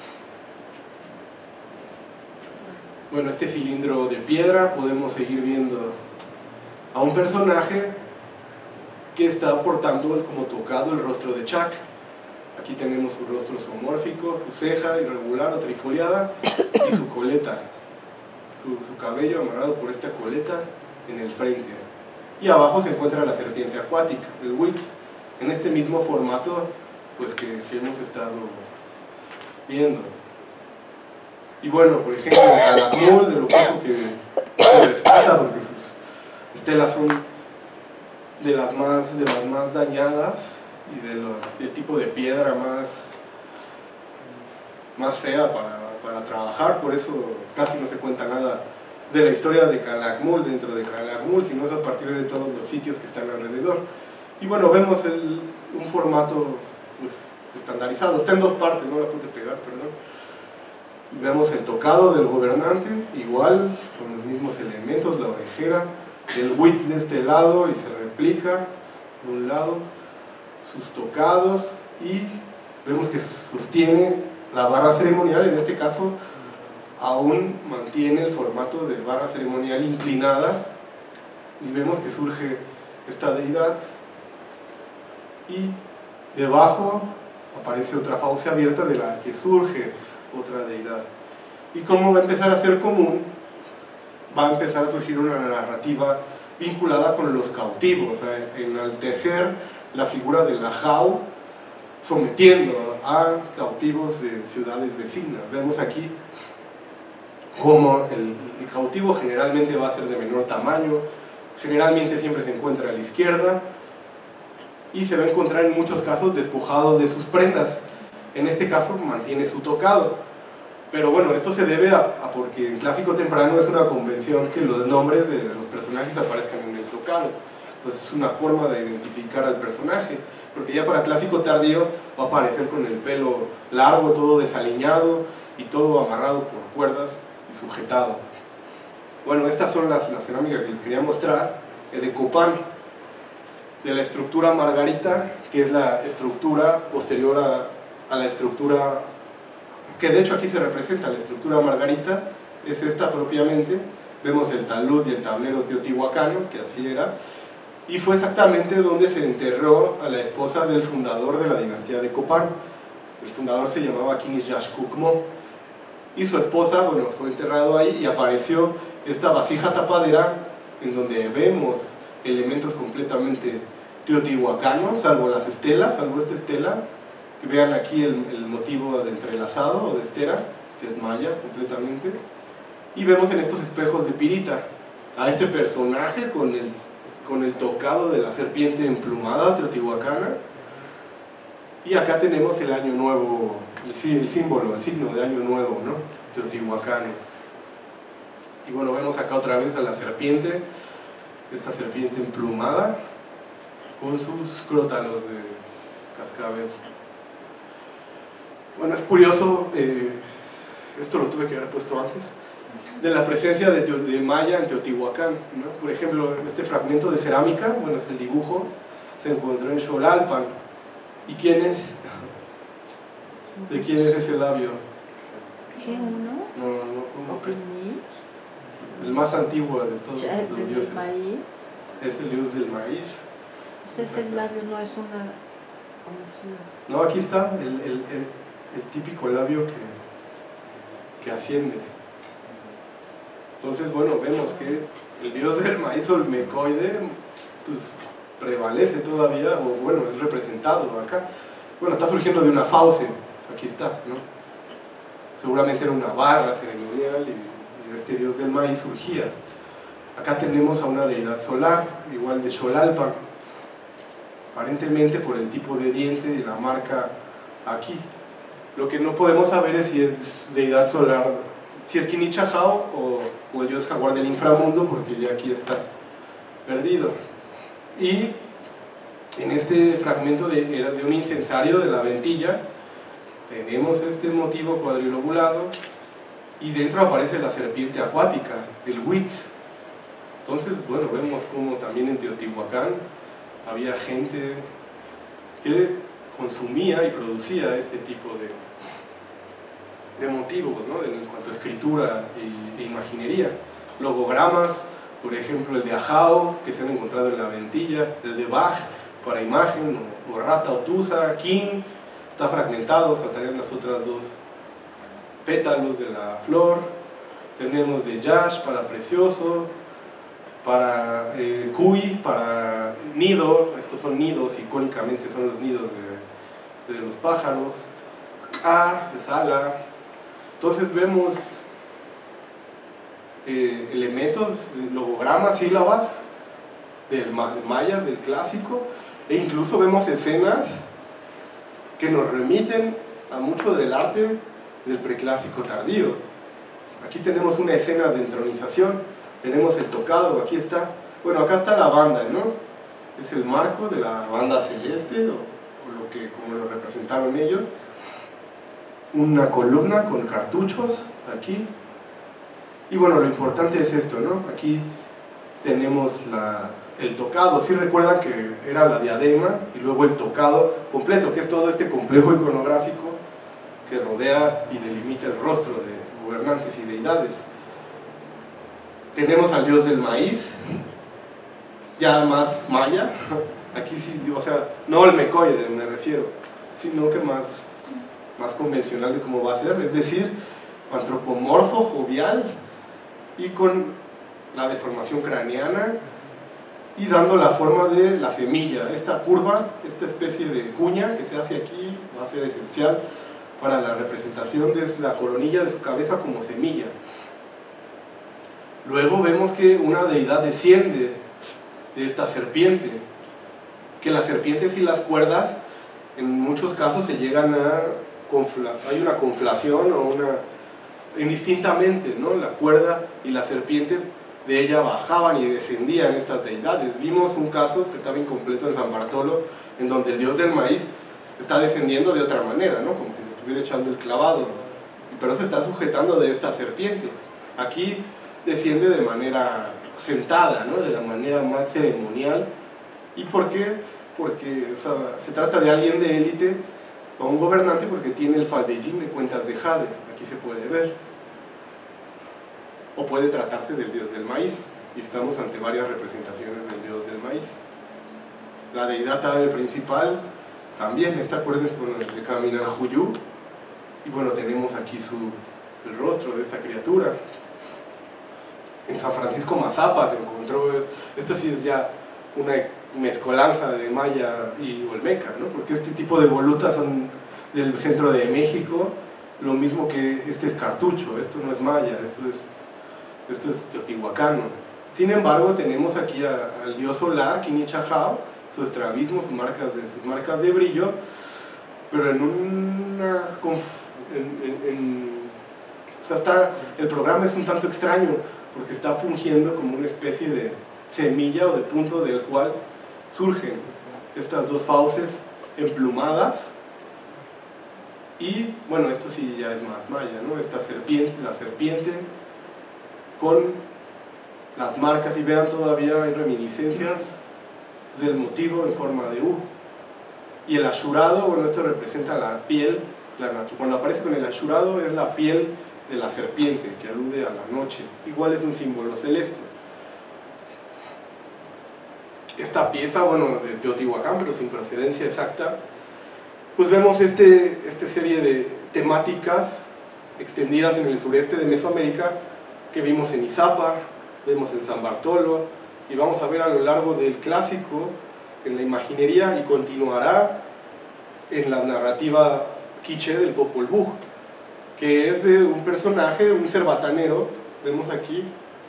Bueno, este cilindro de piedra, podemos seguir viendo a un personaje que está portando como tocado el rostro de Chac. Aquí tenemos su rostro zoomórfico, su ceja irregular o trifoliada y su coleta, su, su cabello amarrado por esta coleta en el frente. Y abajo se encuentra la serpiente acuática, el Huitz, en este mismo formato pues que, que hemos estado viendo. Y bueno, por ejemplo, en Calakmul, de lo poco que se rescata, porque sus estelas son de las más, de las más dañadas y de los, del tipo de piedra más, más fea para, para trabajar, por eso casi no se cuenta nada de la historia de Calakmul dentro de Calakmul, sino es a partir de todos los sitios que están alrededor. Y bueno, vemos el, un formato pues, estandarizado, está en dos partes, no la pude pegar, perdón. Vemos el tocado del gobernante, igual, con los mismos elementos, la orejera, el Huitz de este lado y se replica de un lado, sus tocados, y vemos que sostiene la barra ceremonial, en este caso aún mantiene el formato de barra ceremonial inclinada, y vemos que surge esta deidad, y debajo aparece otra fauce abierta de la que surge otra deidad. Y como va a empezar a ser común, va a empezar a surgir una narrativa vinculada con los cautivos, a enaltecer la figura del Ajau, sometiendo a cautivos de ciudades vecinas. Vemos aquí como el, el cautivo generalmente va a ser de menor tamaño, generalmente siempre se encuentra a la izquierda, y se va a encontrar en muchos casos despojado de sus prendas. En este caso mantiene su tocado, Pero bueno, esto se debe a, a porque en clásico temprano es una convención que los nombres de los personajes aparezcan en el tocado. Entonces es una forma de identificar al personaje, porque ya para clásico tardío va a aparecer con el pelo largo, todo desaliñado y todo amarrado por cuerdas y sujetado. Bueno, estas son las, las cerámicas que les quería mostrar, eh, de Copán, de la estructura margarita, que es la estructura posterior a, a la estructura, que de hecho aquí se representa la estructura margarita, es esta propiamente. Vemos el talud y el tablero teotihuacano, que así era, y fue exactamente donde se enterró a la esposa del fundador de la dinastía de Copán. El fundador se llamaba Quinish-Yaxcucmó, y su esposa, bueno, fue enterrado ahí, y apareció esta vasija tapadera en donde vemos elementos completamente teotihuacanos, salvo las estelas, salvo esta estela, que vean aquí el, el motivo de entrelazado o de estera, que es maya completamente, y vemos en estos espejos de pirita a este personaje con el, con el tocado de la serpiente emplumada teotihuacana, y acá tenemos el año nuevo, el, el símbolo, el signo de año nuevo, ¿no? Teotihuacano. Y bueno, vemos acá otra vez a la serpiente, esta serpiente emplumada, con sus crótalos de cascabel. Bueno, es curioso, eh, esto lo tuve que haber puesto antes, de la presencia de, de Maya en Teotihuacán, ¿no? Por ejemplo, este fragmento de cerámica, bueno, es el dibujo, se encontró en Xolalpan. ¿Y quién es? ¿De quién es ese labio? ¿Qué uno? No, no, no. ¿O Quinish? El más antiguo de todos ¿El los del dioses. maíz? Es el dios del maíz. Pues ese labio no es una... ¿Cómo es una? No, aquí está el, el, el, el típico labio que, que asciende. Entonces, bueno, vemos que el dios del maíz olmecoide pues, prevalece todavía, o bueno, es representado acá. Bueno, está surgiendo de una fauce, aquí está, ¿no? Seguramente era una barra ceremonial y, y este dios del maíz surgía. Acá tenemos a una deidad solar, igual de Xolalpan, aparentemente por el tipo de diente y la marca aquí. Lo que no podemos saber es si es deidad solar, si es Quinichajao o, o el dios jaguar del inframundo, porque ya aquí está perdido. Y en este fragmento de, de un incensario de la ventilla tenemos este motivo cuadrilobulado y dentro aparece la serpiente acuática, el huitz. Entonces, bueno, vemos como también en Teotihuacán había gente que consumía y producía este tipo de, de motivos, ¿no? En cuanto a escritura y, e imaginería. Logogramas, por ejemplo el de Ajao, que se han encontrado en la ventilla, el de Bach para imagen, o, o Rata o Tusa, King, está fragmentado, faltarían las otras dos pétalos de la flor. Tenemos de Yash para precioso, para eh, Cuy, para nido, estos son nidos, icónicamente son los nidos de, de los pájaros. A, de Sala. Entonces vemos eh, elementos, logogramas, sílabas del mayas, del clásico, e incluso vemos escenas que nos remiten a mucho del arte del preclásico tardío. Aquí tenemos una escena de entronización. Tenemos el tocado, aquí está, bueno, acá está la banda, ¿no? Es el marco de la banda celeste, o, o lo que, como lo representaron ellos. Una columna con cartuchos, aquí. Y bueno, lo importante es esto, ¿no? Aquí tenemos la, el tocado, si recuerdan que era la diadema, y luego el tocado completo, que es todo este complejo iconográfico que rodea y delimita el rostro de gobernantes y deidades. Tenemos al dios del maíz, ya más maya, aquí sí, o sea, no olmecoide me refiero, sino que más, más convencional de cómo va a ser, es decir, antropomorfo, jovial, y con la deformación craneana, y dando la forma de la semilla. Esta curva, esta especie de cuña que se hace aquí, va a ser esencial para la representación de la coronilla de su cabeza como semilla. Luego vemos que una deidad desciende de esta serpiente, que las serpientes y las cuerdas en muchos casos se llegan a confla hay una conflación o una indistintamente, ¿no? La cuerda y la serpiente de ella bajaban y descendían estas deidades. Vimos un caso que estaba incompleto en San Bartolo, en donde el dios del maíz está descendiendo de otra manera, ¿no? Como si se estuviera echando el clavado, pero se está sujetando de esta serpiente. Aquí desciende de manera sentada, ¿no? De la manera más ceremonial. ¿Y por qué? Porque o sea, se trata de alguien de élite o un gobernante, porque tiene el faldellín de cuentas de jade, aquí se puede ver. O puede tratarse del dios del maíz, y estamos ante varias representaciones del dios del maíz. La deidad árabe principal también está, acuérdense, bueno, de Caminar Juyú, y bueno, tenemos aquí su, el rostro de esta criatura. En San Francisco Mazapa se encontró, esto sí es ya una mezcolanza de maya y olmeca, ¿no? Porque este tipo de volutas son del centro de México, lo mismo que este es cartucho, esto no es maya, esto es, esto es teotihuacano. Sin embargo, tenemos aquí a, al dios solar, Quinichajao, su estrabismo, sus marcas de, sus marcas de brillo, pero en una... En, en, en, o sea, está, el programa es un tanto extraño, porque está fungiendo como una especie de semilla o de punto del cual surgen estas dos fauces emplumadas. Y bueno, esto sí ya es más maya, ¿no? Esta serpiente, la serpiente con las marcas, y vean, todavía hay reminiscencias del motivo en forma de U. Y el ashurado, bueno, esto representa la piel, la cuando aparece con el ashurado es la piel de la serpiente, que alude a la noche. Igual es un símbolo celeste. Esta pieza, bueno, de Teotihuacán, pero sin procedencia exacta, pues vemos este, esta serie de temáticas extendidas en el sureste de Mesoamérica, que vimos en Izapa, vemos en San Bartolo, y vamos a ver a lo largo del clásico, en la imaginería, y continuará en la narrativa quiché del Popol Vuh, que es de un personaje, un cerbatanero, vemos aquí,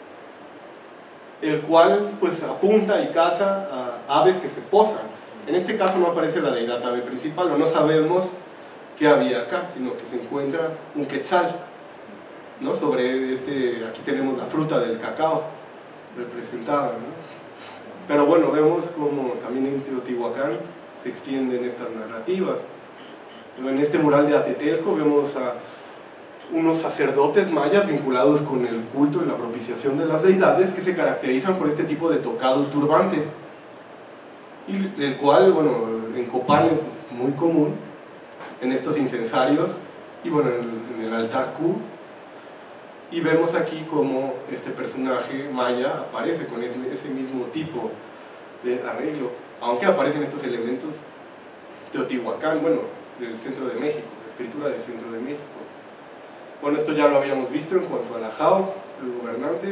el cual pues apunta y caza a aves que se posan. En este caso no aparece la deidad ave principal, o no sabemos qué había acá, sino que se encuentra un quetzal, ¿no? Sobre este, aquí tenemos la fruta del cacao representada, ¿no? Pero bueno, vemos como también en Teotihuacán se extienden estas narrativas. En este mural de Atetelco vemos a unos sacerdotes mayas vinculados con el culto y la propiciación de las deidades, que se caracterizan por este tipo de tocado turbante, y el cual, bueno, en Copán es muy común, en estos incensarios, y bueno, en el altar Q. Y vemos aquí como este personaje maya aparece con ese, ese mismo tipo de arreglo, aunque aparecen estos elementos Teotihuacán, bueno, del centro de México, la escritura del centro de México. Bueno, esto ya lo habíamos visto en cuanto a la Jao, el gobernante,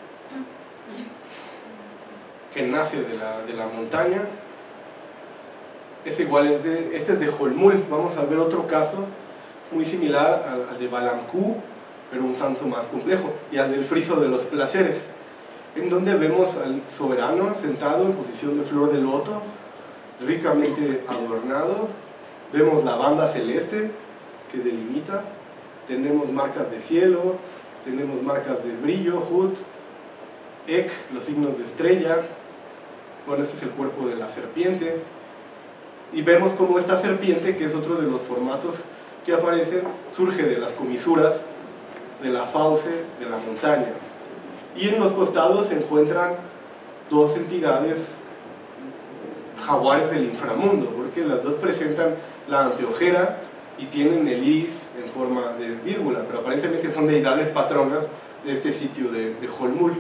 que nace de la, de la montaña. Es igual, es de, este es de Jolmul. Vamos a ver otro caso muy similar al, al de Balancú, pero un tanto más complejo, y al del friso de los placeres, en donde vemos al soberano sentado en posición de flor de loto, ricamente adornado. Vemos la banda celeste que delimita, tenemos marcas de cielo, tenemos marcas de brillo, Hut, Ek, los signos de estrella. Bueno, este es el cuerpo de la serpiente, y vemos como esta serpiente, que es otro de los formatos que aparecen, surge de las comisuras de la fauce de la montaña, y en los costados se encuentran dos entidades jaguares del inframundo, porque las dos presentan la anteojera y tienen el iris en forma de vírgula, pero aparentemente son deidades patronas de este sitio de, de Jolmul.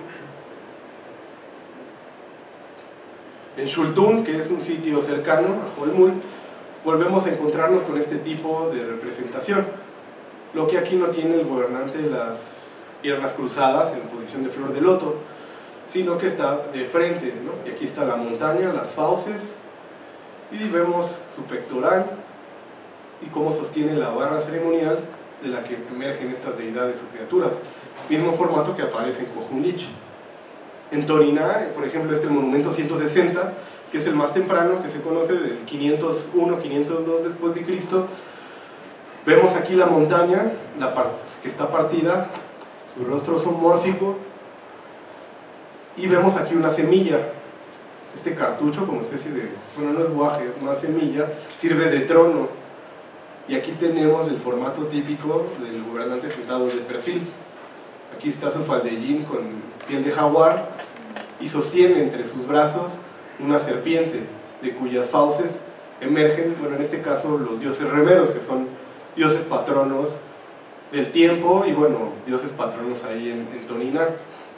En Xultún, que es un sitio cercano a Jolmul, volvemos a encontrarnos con este tipo de representación. Lo que aquí no tiene el gobernante las piernas cruzadas en posición de flor de loto, sino que está de frente, ¿no? Y aquí está la montaña, las fauces, y vemos su pectoral y cómo sostiene la barra ceremonial de la que emergen estas deidades o criaturas, mismo formato que aparece en Cojunlich. En Toriná, por ejemplo, este monumento ciento sesenta, que es el más temprano, que se conoce del quinientos uno, quinientos dos después de Cristo, Vemos aquí la montaña, la parte que está partida, su rostro zoomórfico, y vemos aquí una semilla. Este cartucho, como especie de, bueno, no es guaje, es una semilla, sirve de trono. Y aquí tenemos el formato típico del gobernante sentado de perfil. Aquí está su faldellín con piel de jaguar y sostiene entre sus brazos una serpiente, de cuyas fauces emergen, bueno, en este caso los dioses remeros, que son dioses patronos del tiempo y, bueno, dioses patronos ahí en, en Toniná.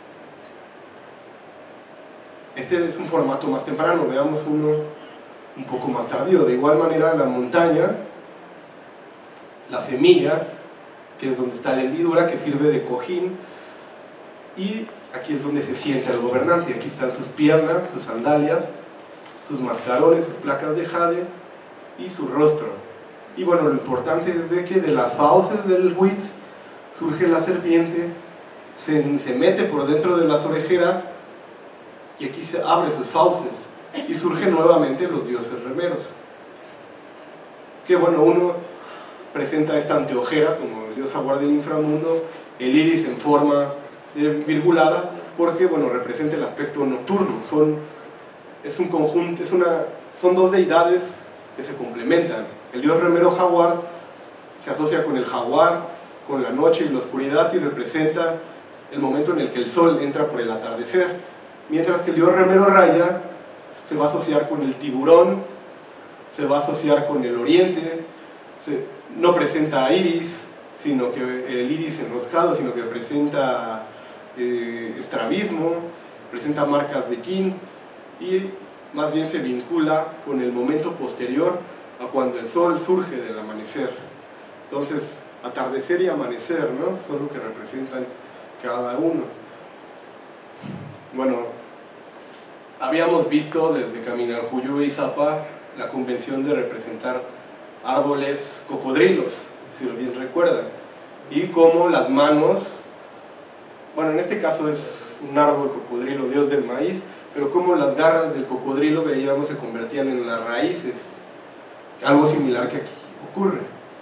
Este es un formato más temprano, veamos uno un poco más tardío. De igual manera, la montaña, la semilla, que es donde está la hendidura, que sirve de cojín, y aquí es donde se sienta el gobernante. Aquí están sus piernas, sus sandalias, sus mascarones, sus placas de jade y su rostro. Y bueno, lo importante es de que de las fauces del Witz surge la serpiente, se, se mete por dentro de las orejeras y aquí se abre sus fauces y surgen nuevamente los dioses remeros. Que bueno, uno presenta esta anteojera como el dios jaguar del inframundo, el iris en forma eh, virgulada, porque bueno, representa el aspecto nocturno. Son, es un conjunto, es una, son dos deidades que se complementan. El dios remero jaguar se asocia con el jaguar, con la noche y la oscuridad, y representa el momento en el que el sol entra por el atardecer. Mientras que el dios remero raya se va a asociar con el tiburón, se va a asociar con el oriente, se, no presenta iris, sino que el iris enroscado, sino que presenta eh, estrabismo, presenta marcas de kin, y más bien se vincula con el momento posterior a cuando el sol surge del amanecer. Entonces, atardecer y amanecer, ¿no?, son lo que representan cada uno. Bueno, habíamos visto desde Caminanjuyú y Zapa la convención de representar árboles cocodrilos, si lo bien recuerdan, y cómo las manos, bueno, en este caso es un árbol cocodrilo, dios del maíz, pero cómo las garras del cocodrilo, veíamos, se convertían en las raíces, algo similar que aquí ocurre.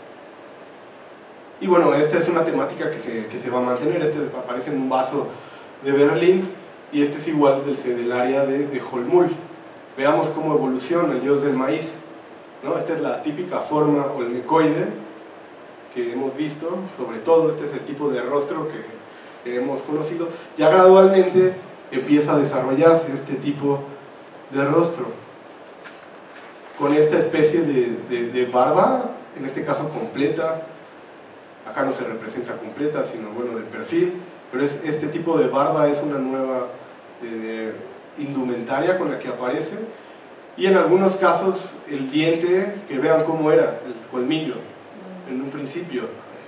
Y bueno, esta es una temática que se, que se va a mantener. Este aparece en un vaso de Berlín, y este es igual del, del área de, de Holmul. Veamos cómo evoluciona el dios del maíz, ¿no? Esta es la típica forma olmecoide que hemos visto, sobre todo este es el tipo de rostro que, que hemos conocido. Ya gradualmente empieza a desarrollarse este tipo de rostro, con esta especie de, de, de barba, en este caso completa. Acá no se representa completa, sino bueno, de perfil, pero es, este tipo de barba es una nueva eh, indumentaria con la que aparece, y en algunos casos el diente, que vean cómo era, el colmillo, en un principio,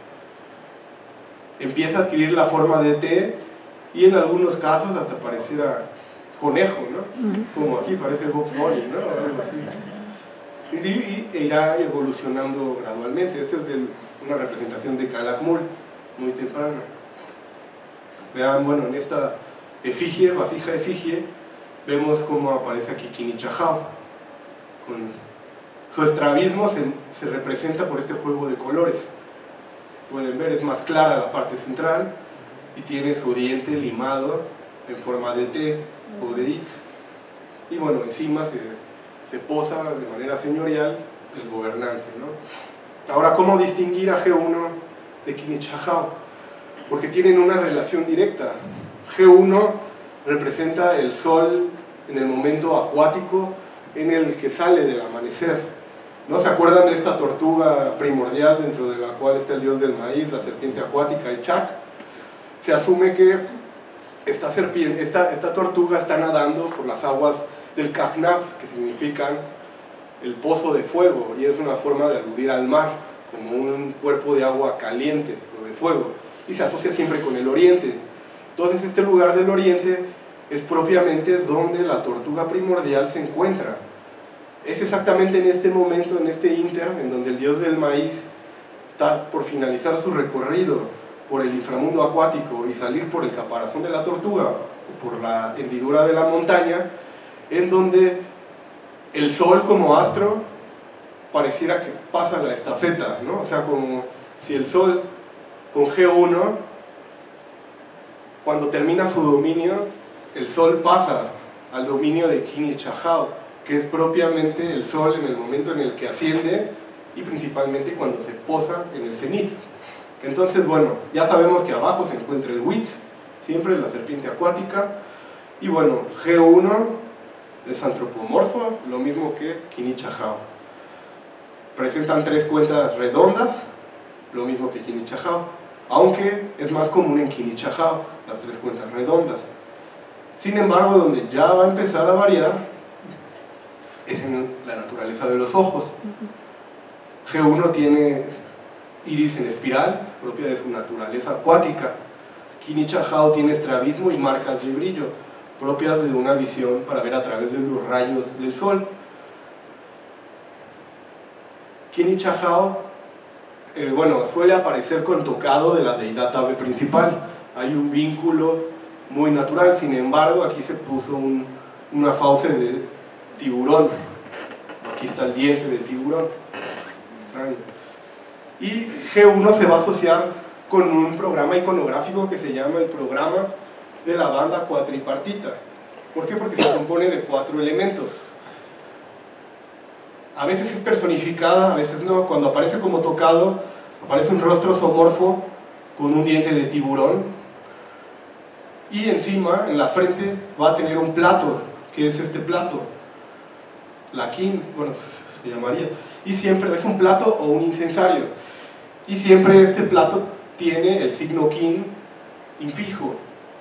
empieza a adquirir la forma de T, y en algunos casos hasta pareciera conejo, ¿no? Como aquí parece Bugs Bunny, ¿no? Algo así. Y, y irá evolucionando gradualmente. Esta es de una representación de Calakmul, muy temprana. Vean, bueno, en esta efigie, vasija efigie, vemos cómo aparece aquí Kinichahao. Con su estrabismo se, se representa por este juego de colores. Si pueden ver, es más clara la parte central y tiene su diente limado en forma de T o de Ik. Y bueno, encima se, se posa de manera señorial el gobernante, ¿no? Ahora, ¿cómo distinguir a G uno de Kinichahao? Porque tienen una relación directa. G uno representa el sol en el momento acuático en el que sale del amanecer, ¿no? ¿Se acuerdan de esta tortuga primordial dentro de la cual está el dios del maíz, la serpiente acuática, el Chak? Se asume que esta, serpiente, esta, esta tortuga está nadando por las aguas del Cagnap, que significan el pozo de fuego, y es una forma de aludir al mar como un cuerpo de agua caliente o de fuego, y se asocia siempre con el oriente. Entonces este lugar del oriente es propiamente donde la tortuga primordial se encuentra. Es exactamente en este momento, en este ínter, en donde el dios del maíz está por finalizar su recorrido por el inframundo acuático y salir por el caparazón de la tortuga o por la hendidura de la montaña, en donde el sol como astro pareciera que pasa la estafeta, ¿no? O sea, como si el Sol con G uno, cuando termina su dominio, el Sol pasa al dominio de Qin y Chahao, que es propiamente el Sol en el momento en el que asciende y principalmente cuando se posa en el cenit. Entonces, bueno, ya sabemos que abajo se encuentra el Witz, siempre la serpiente acuática, y bueno, G uno es antropomorfo, lo mismo que Qin y Chahao. Presentan tres cuentas redondas, lo mismo que Qin y Chahao, aunque es más común en Qin y Chahao, las tres cuentas redondas. Sin embargo, donde ya va a empezar a variar es en la naturaleza de los ojos. G uno tiene iris en espiral, propia de su naturaleza acuática. Qin y Chahao tiene estrabismo y marcas de brillo, propias de una visión para ver a través de los rayos del sol. Qin y Chahao, eh, bueno, suele aparecer con tocado de la deidad ave principal. Hay un vínculo muy natural, sin embargo, aquí se puso un, una fauce de tiburón. Aquí está el diente de tiburón. Y G uno se va a asociar con un programa iconográfico que se llama el programa de la banda cuatripartita. ¿Por qué? Porque se compone de cuatro elementos. A veces es personificada, a veces no. Cuando aparece como tocado, aparece un rostro zoomorfo con un diente de tiburón, y encima, en la frente, va a tener un plato, que es este plato, la Qin, bueno, se llamaría, y siempre es un plato o un incensario, y siempre este plato tiene el signo Qin infijo.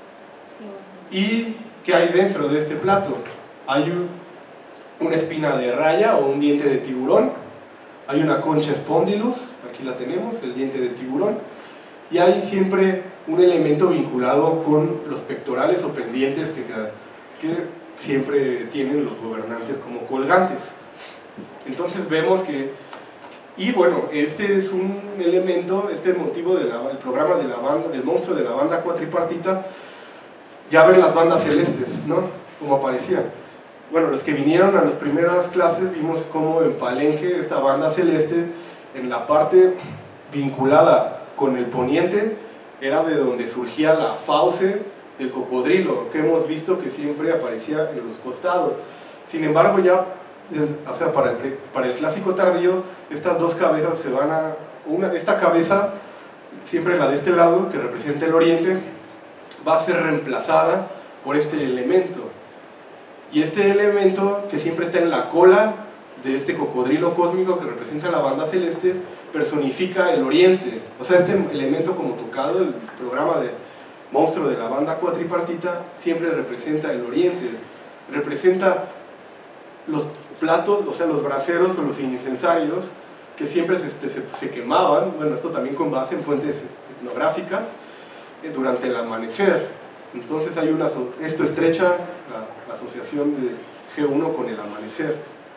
¿Y qué hay dentro de este plato? Hay un, una espina de raya o un diente de tiburón, hay una concha spondylus, aquí la tenemos, el diente de tiburón, y hay siempre un elemento vinculado con los pectorales o pendientes que, se, que siempre tienen los gobernantes como colgantes. Entonces vemos que, y bueno, este es un elemento, este motivo del programa de la banda, del monstruo de la banda cuatripartita. Ya ven las bandas celestes, ¿no? Como aparecían. Bueno, los que vinieron a las primeras clases vimos cómo en Palenque esta banda celeste, en la parte vinculada con el poniente, era de donde surgía la fauce del cocodrilo, que hemos visto que siempre aparecía en los costados. Sin embargo, ya, o sea, para el, para el clásico tardío, estas dos cabezas se van a... Una, esta cabeza, siempre la de este lado, que representa el oriente, va a ser reemplazada por este elemento. Y este elemento, que siempre está en la cola de este cocodrilo cósmico que representa la banda celeste, personifica el oriente. O sea, este elemento como tocado, el programa de monstruo de la banda cuatripartita, siempre representa el oriente, representa los platos, o sea, los braseros o los incensarios que siempre se, se, se quemaban, bueno, esto también con base en fuentes etnográficas, eh, durante el amanecer. Entonces hay una, esto estrecha la, la asociación de G uno con el amanecer.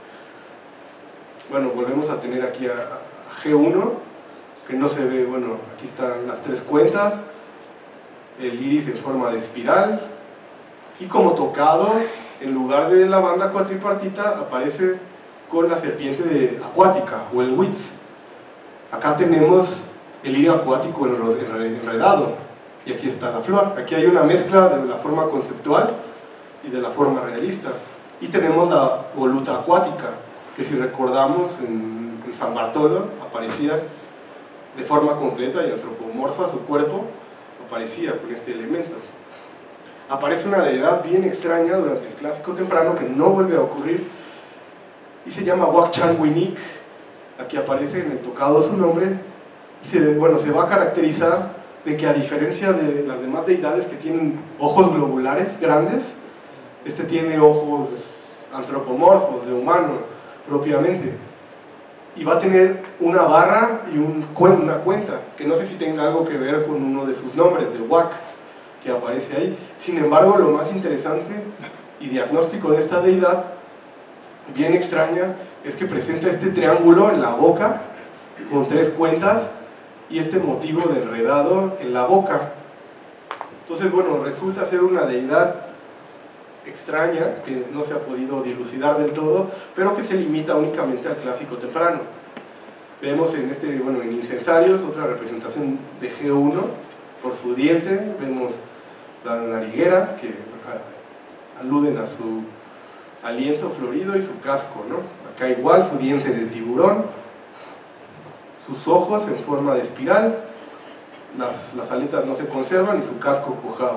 Bueno, volvemos a tener aquí a, a G uno, que no se ve, bueno, aquí están las tres cuentas, el iris en forma de espiral, y como tocado, en lugar de la banda cuatripartita, aparece con la serpiente de, acuática, o el Witz. Acá tenemos el lirio acuático enredado, y aquí está la flor. Aquí hay una mezcla de la forma conceptual y de la forma realista. Y tenemos la voluta acuática, que si recordamos en, en San Bartolo aparecía de forma completa y antropomorfa, su cuerpo aparecía con este elemento. Aparece una deidad bien extraña durante el clásico temprano que no vuelve a ocurrir y se llama Wakchan Winik. Aquí aparece en el tocado su nombre y se, bueno, se va a caracterizar de que, a diferencia de las demás deidades que tienen ojos globulares grandes, este tiene ojos antropomorfos, de humano propiamente, y va a tener una barra y un, una cuenta, que no sé si tenga algo que ver con uno de sus nombres, de Wak, que aparece ahí. Sin embargo, lo más interesante y diagnóstico de esta deidad, bien extraña, es que presenta este triángulo en la boca, con tres cuentas, y este motivo de enredado en la boca. Entonces, bueno, resulta ser una deidad extraña, que no se ha podido dilucidar del todo, pero que se limita únicamente al clásico temprano. Vemos en este, bueno, en incensarios otra representación de G uno por su diente, vemos las narigueras que aluden a su aliento florido y su casco, ¿no? Acá igual su diente de tiburón, sus ojos en forma de espiral, las, las aletas no se conservan y su casco cojado.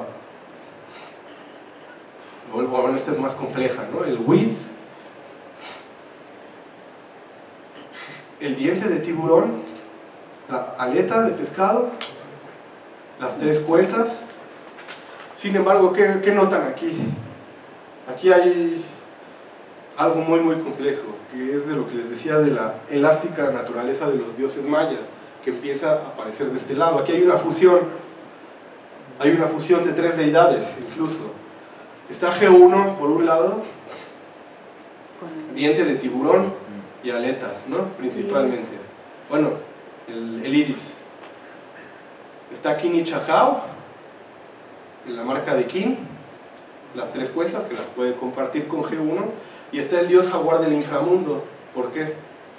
Bueno, esta es más compleja, ¿no? El Witz, el diente de tiburón, la aleta de pescado, las tres cuentas. Sin embargo, ¿qué, qué notan aquí? Aquí hay algo muy muy complejo, que es de lo que les decía de la elástica naturaleza de los dioses mayas, que empieza a aparecer de este lado. Aquí hay una fusión, hay una fusión de tres deidades incluso. Está G uno por un lado, diente de tiburón y aletas, ¿no? Principalmente. Bueno, el, el iris. Está Kin y Chahao, la marca de Kin, las tres cuentas que las puede compartir con G uno, y está el dios jaguar del inframundo. ¿Por qué?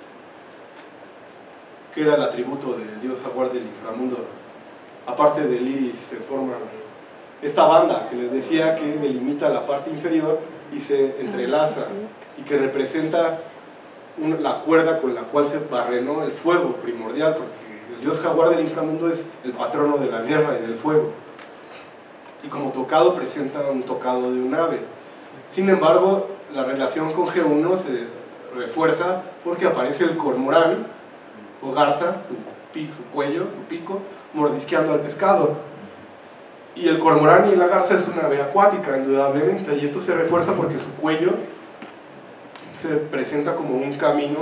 ¿Qué era el atributo del dios jaguar del inframundo? Aparte del iris en forma... esta banda que les decía que delimita la parte inferior y se entrelaza, y que representa una, la cuerda con la cual se barrenó el fuego primordial, porque el dios jaguar del inframundo es el patrono de la guerra y del fuego, y como tocado presenta un tocado de un ave. Sin embargo, la relación con G uno se refuerza porque aparece el cormorán o garza, su, pico, su cuello, su pico, mordisqueando al pescado. Y el cormorán y la garza es una ave acuática, indudablemente, y esto se refuerza porque su cuello se presenta como un camino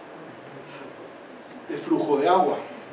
de flujo de agua.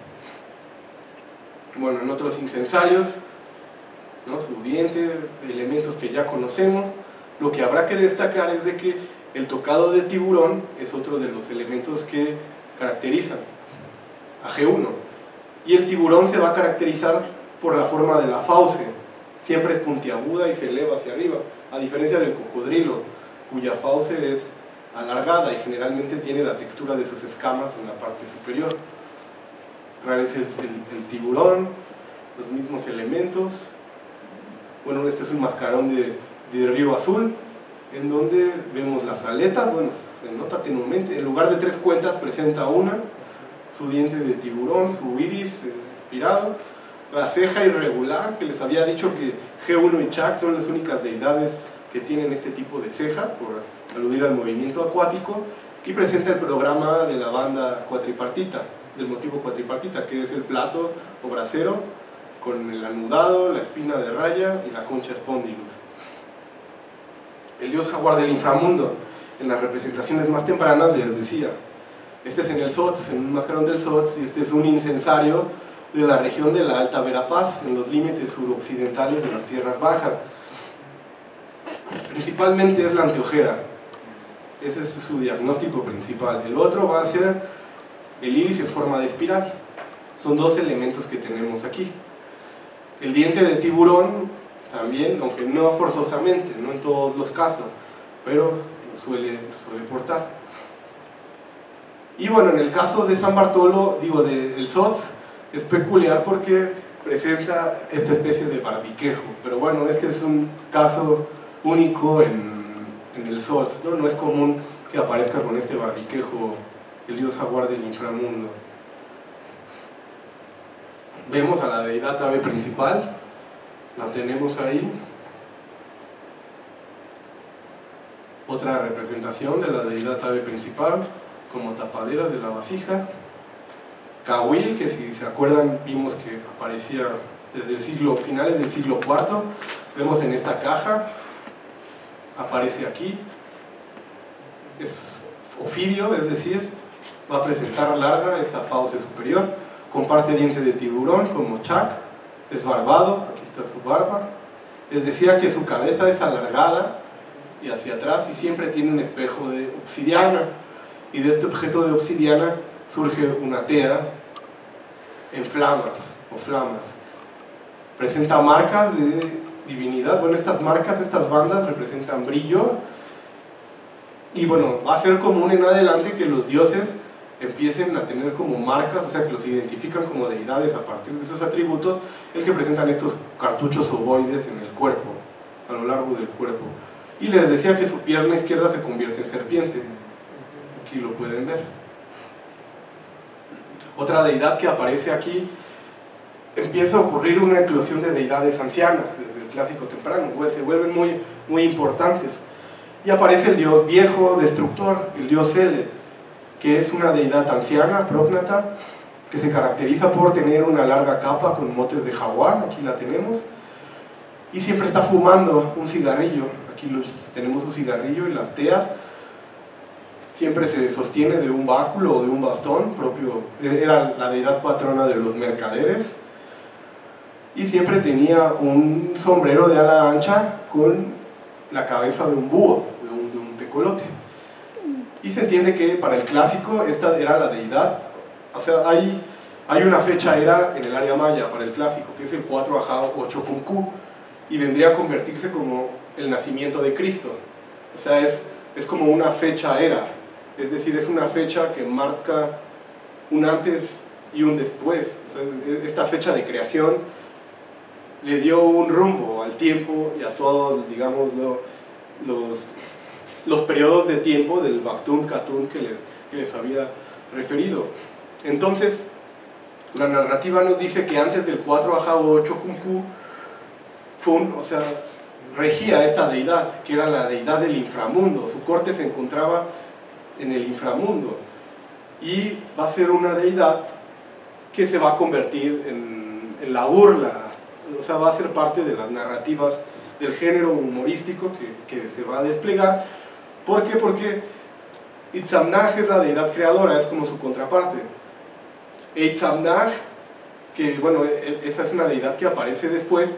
Bueno, en otros incensarios, ¿no? Su diente, elementos que ya conocemos. Lo que habrá que destacar es de que el tocado de tiburón es otro de los elementos que caracterizan a G uno, y el tiburón se va a caracterizar por la forma de la fauce, siempre es puntiaguda y se eleva hacia arriba, a diferencia del cocodrilo, cuya fauce es alargada y generalmente tiene la textura de sus escamas en la parte superior. Es el, el, el tiburón, los mismos elementos. Bueno, este es un mascarón de, de río azul, en donde vemos las aletas. Bueno, se nota tenuemente, en lugar de tres cuentas presenta una, su diente de tiburón, su iris eh, espirado, la ceja irregular, que les había dicho que G uno y Chak son las únicas deidades que tienen este tipo de ceja, por aludir al movimiento acuático, y presenta el programa de la banda cuatripartita, del motivo cuatripartita, que es el plato o brasero, con el anudado, la espina de raya y la concha spondylus. El dios jaguar del inframundo, en las representaciones más tempranas les decía, este es en el Sots, en un mascarón del Sots, y este es un incensario de la región de la Alta Verapaz, en los límites suroccidentales de las tierras bajas. Principalmente es la anteojera, ese es su diagnóstico principal. El otro va a ser el iris en forma de espiral. Son dos elementos que tenemos aquí. El diente de tiburón también, aunque no forzosamente, no en todos los casos, pero lo suele, suele portar. Y bueno, en el caso de San Bartolo, digo, del Sots, es peculiar porque presenta esta especie de barbiquejo, pero bueno, este es un caso único en, en el Sots, ¿no? No es común que aparezca con este barbiquejo el dios jaguar del inframundo. Vemos a la deidad ave principal, la tenemos ahí. Otra representación de la deidad ave principal como tapadera de la vasija. Cahuil, que si se acuerdan vimos que aparecía desde el siglo, finales del siglo cuarto, vemos en esta caja, aparece aquí, es ofidio, es decir, va a presentar larga esta fauce superior, comparte diente de tiburón como Chak, es barbado, aquí está su barba, les decía que su cabeza es alargada y hacia atrás y siempre tiene un espejo de obsidiana, y de este objeto de obsidiana surge una tea en flamas o flamas. Presenta marcas de divinidad. Bueno, estas marcas, estas bandas representan brillo, y bueno, va a ser común en adelante que los dioses empiecen a tener como marcas, o sea, que los identifican como deidades a partir de esos atributos, el que presentan estos cartuchos ovoides en el cuerpo, a lo largo del cuerpo. Y les decía que su pierna izquierda se convierte en serpiente. Aquí lo pueden ver. Otra deidad que aparece aquí, empieza a ocurrir una eclosión de deidades ancianas desde el clásico temprano, pues se vuelven muy, muy importantes. Y aparece el dios viejo, destructor, el dios Ele, que es una deidad anciana, prógnata, que se caracteriza por tener una larga capa con motes de jaguar, aquí la tenemos, y siempre está fumando un cigarrillo. Aquí los, tenemos un cigarrillo y las teas. Siempre se sostiene de un báculo o de un bastón propio. Era la deidad patrona de los mercaderes. Y siempre tenía un sombrero de ala ancha con la cabeza de un búho, de un, de un tecolote. Y se entiende que para el clásico esta era la deidad. O sea, hay, hay una fecha era en el área maya para el clásico, que es el cuatro Ajao ocho Kunku, y vendría a convertirse como el nacimiento de Cristo. O sea, es, es como una fecha era, es decir, es una fecha que marca un antes y un después. O sea, esta fecha de creación le dio un rumbo al tiempo y a todos, digamos, lo, los, los periodos de tiempo del Baktun Katun que, le, que les había referido. Entonces, la narrativa nos dice que antes del cuatro Ajao ocho Kunku, Fun, o sea, regía esta deidad, que era la deidad del inframundo. Su corte se encontraba en el inframundo, y va a ser una deidad que se va a convertir en, en la burla, o sea, va a ser parte de las narrativas del género humorístico que, que se va a desplegar. ¿Por qué? Porque Itzamnaj es la deidad creadora, es como su contraparte. E Itzamnaj, que bueno, esa es una deidad que aparece después,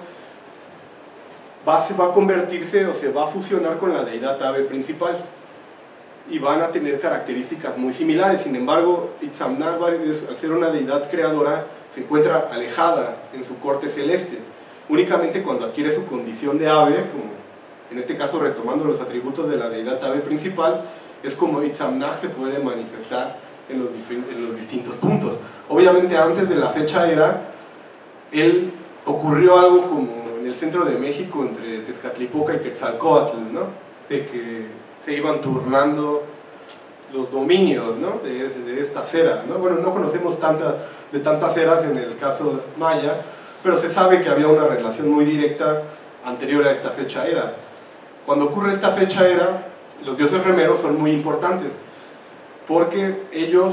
va, se va a convertirse o se va a fusionar con la deidad Ave principal, y van a tener características muy similares. Sin embargo, Itzamnaj, al ser una deidad creadora, se encuentra alejada en su corte celeste. Únicamente cuando adquiere su condición de ave, como en este caso retomando los atributos de la deidad Ave principal, es como Itzamnaj se puede manifestar en los, en los distintos puntos. Obviamente antes de la fecha era, él ocurrió algo como en el centro de México entre Tezcatlipoca y Quetzalcóatl, ¿no? De que se iban turnando los dominios, ¿no? de, de estas eras, ¿no? Bueno, no conocemos tanta, de tantas eras en el caso maya, pero se sabe que había una relación muy directa anterior a esta fecha era. Cuando ocurre esta fecha era, los dioses remeros son muy importantes, porque ellos,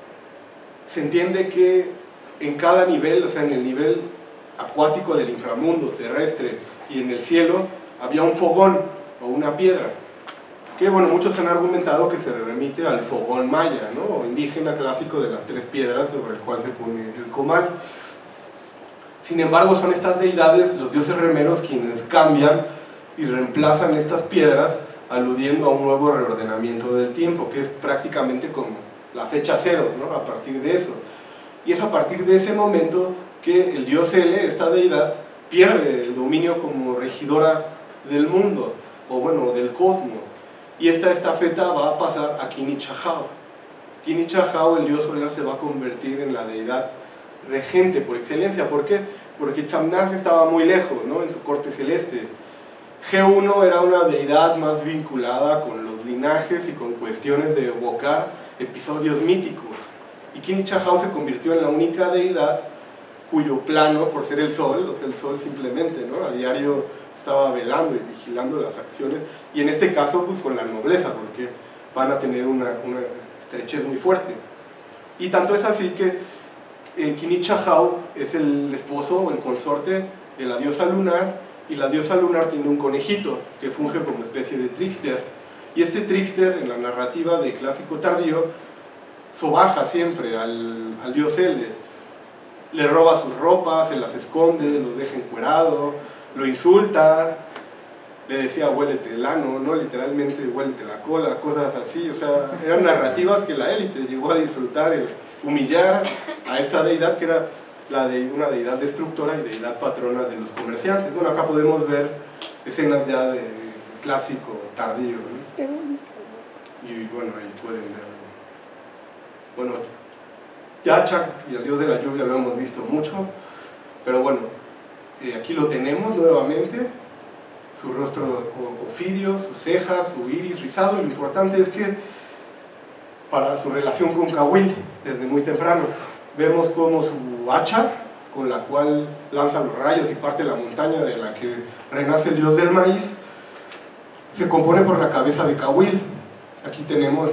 se entiende que en cada nivel, o sea, en el nivel acuático del inframundo, terrestre, y en el cielo, había un fogón o una piedra, que bueno, muchos han argumentado que se remite al fogón maya, ¿no? O indígena clásico de las tres piedras sobre el cual se pone el comal. Sin embargo, son estas deidades, los dioses remeros, quienes cambian y reemplazan estas piedras, aludiendo a un nuevo reordenamiento del tiempo, que es prácticamente como la fecha cero, ¿no? A partir de eso. Y es a partir de ese momento que el dios Ele, esta deidad, pierde el dominio como regidora del mundo, o bueno, del cosmos. Y esta estafeta va a pasar a Kinichahao. Kinichahao, el dios solar, se va a convertir en la deidad regente por excelencia. ¿Por qué? Porque Itzamnaj estaba muy lejos, ¿no? En su corte celeste. G uno era una deidad más vinculada con los linajes y con cuestiones de evocar episodios míticos. Y Kinichahao se convirtió en la única deidad cuyo plano, por ser el sol, o sea, el sol simplemente, ¿no? A diario estaba velando y vigilando las acciones, y en este caso pues con la nobleza, porque van a tener una, una estrechez muy fuerte. Y tanto es así que eh, Kinichahao es el esposo o el consorte de la diosa lunar, y la diosa lunar tiene un conejito que funge como especie de trickster, y este trickster en la narrativa de clásico tardío sobaja siempre al, al dios Ele, le roba sus ropas, se las esconde, los deja encuerado, lo insulta, le decía huélete el ano, ¿no? Literalmente huélete la cola, cosas así. O sea, eran narrativas que la élite llegó a disfrutar, el humillar a esta deidad que era la de, una deidad destructora y deidad patrona de los comerciantes. Bueno, acá podemos ver escenas ya de clásico tardío, ¿no? Y bueno, ahí pueden ver. Bueno, Yachak y el dios de la lluvia lo hemos visto mucho, pero bueno, eh, aquí lo tenemos nuevamente, su rostro ofidio, sus cejas, su iris rizado, y lo importante es que para su relación con Cahuil, desde muy temprano, vemos como su hacha, con la cual lanza los rayos y parte la montaña de la que renace el dios del maíz, se compone por la cabeza de Cahuil. Aquí tenemos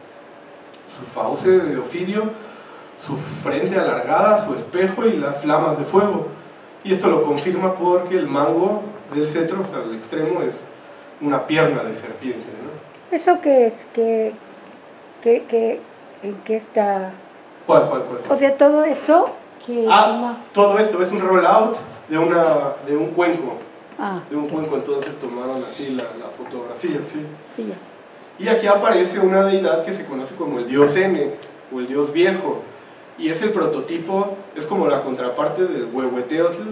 su fauce de ofidio, su frente alargada, su espejo y las flamas de fuego. Y esto lo confirma porque el mango del cetro, o sea, el extremo, es una pierna de serpiente, ¿no? ¿Eso qué es? ¿Qué, qué, qué, en qué está? ¿Cuál, cuál, cuál? O sea, todo eso que... Ah, no. todo esto es un rollout de, una, de un cuenco. Ah, De un ok. cuenco, entonces tomaron así la, la fotografía, ¿sí? Sí, ya. Y aquí aparece una deidad que se conoce como el dios N, o el dios viejo, y es el prototipo, es como la contraparte del Huehueteotl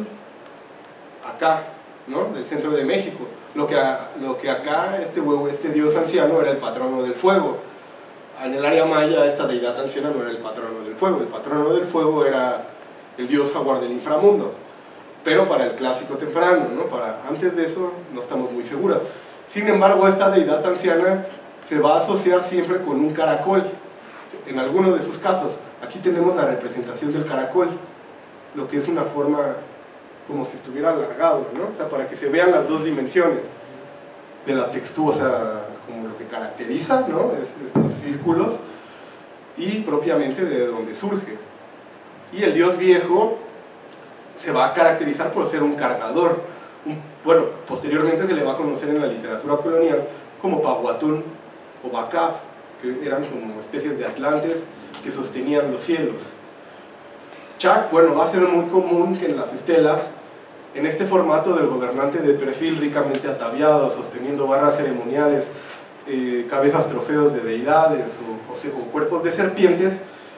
acá, ¿no? Del centro de México. Lo que, a, lo que acá este, huehue, este dios anciano era el patrono del fuego. En el área maya esta deidad anciana no era el patrono del fuego, el patrono del fuego era el dios jaguar del inframundo. Pero para el clásico temprano, ¿no? Para antes de eso no estamos muy seguros. Sin embargo, esta deidad anciana se va a asociar siempre con un caracol, en algunos de sus casos. Aquí tenemos la representación del caracol, lo que es una forma como si estuviera alargado, ¿no? O sea, para que se vean las dos dimensiones de la textura, o sea, como lo que caracteriza, ¿no? Es, estos círculos, y propiamente de donde surge. Y el dios viejo se va a caracterizar por ser un cargador. Un, bueno, posteriormente se le va a conocer en la literatura colonial como Pahuatún o Bacab, que eran como especies de atlantes que sostenían los cielos. Chac, bueno, va a ser muy común que en las estelas, en este formato del gobernante de perfil ricamente ataviado, sosteniendo barras ceremoniales, eh, cabezas trofeos de deidades o, o, o cuerpos de serpientes,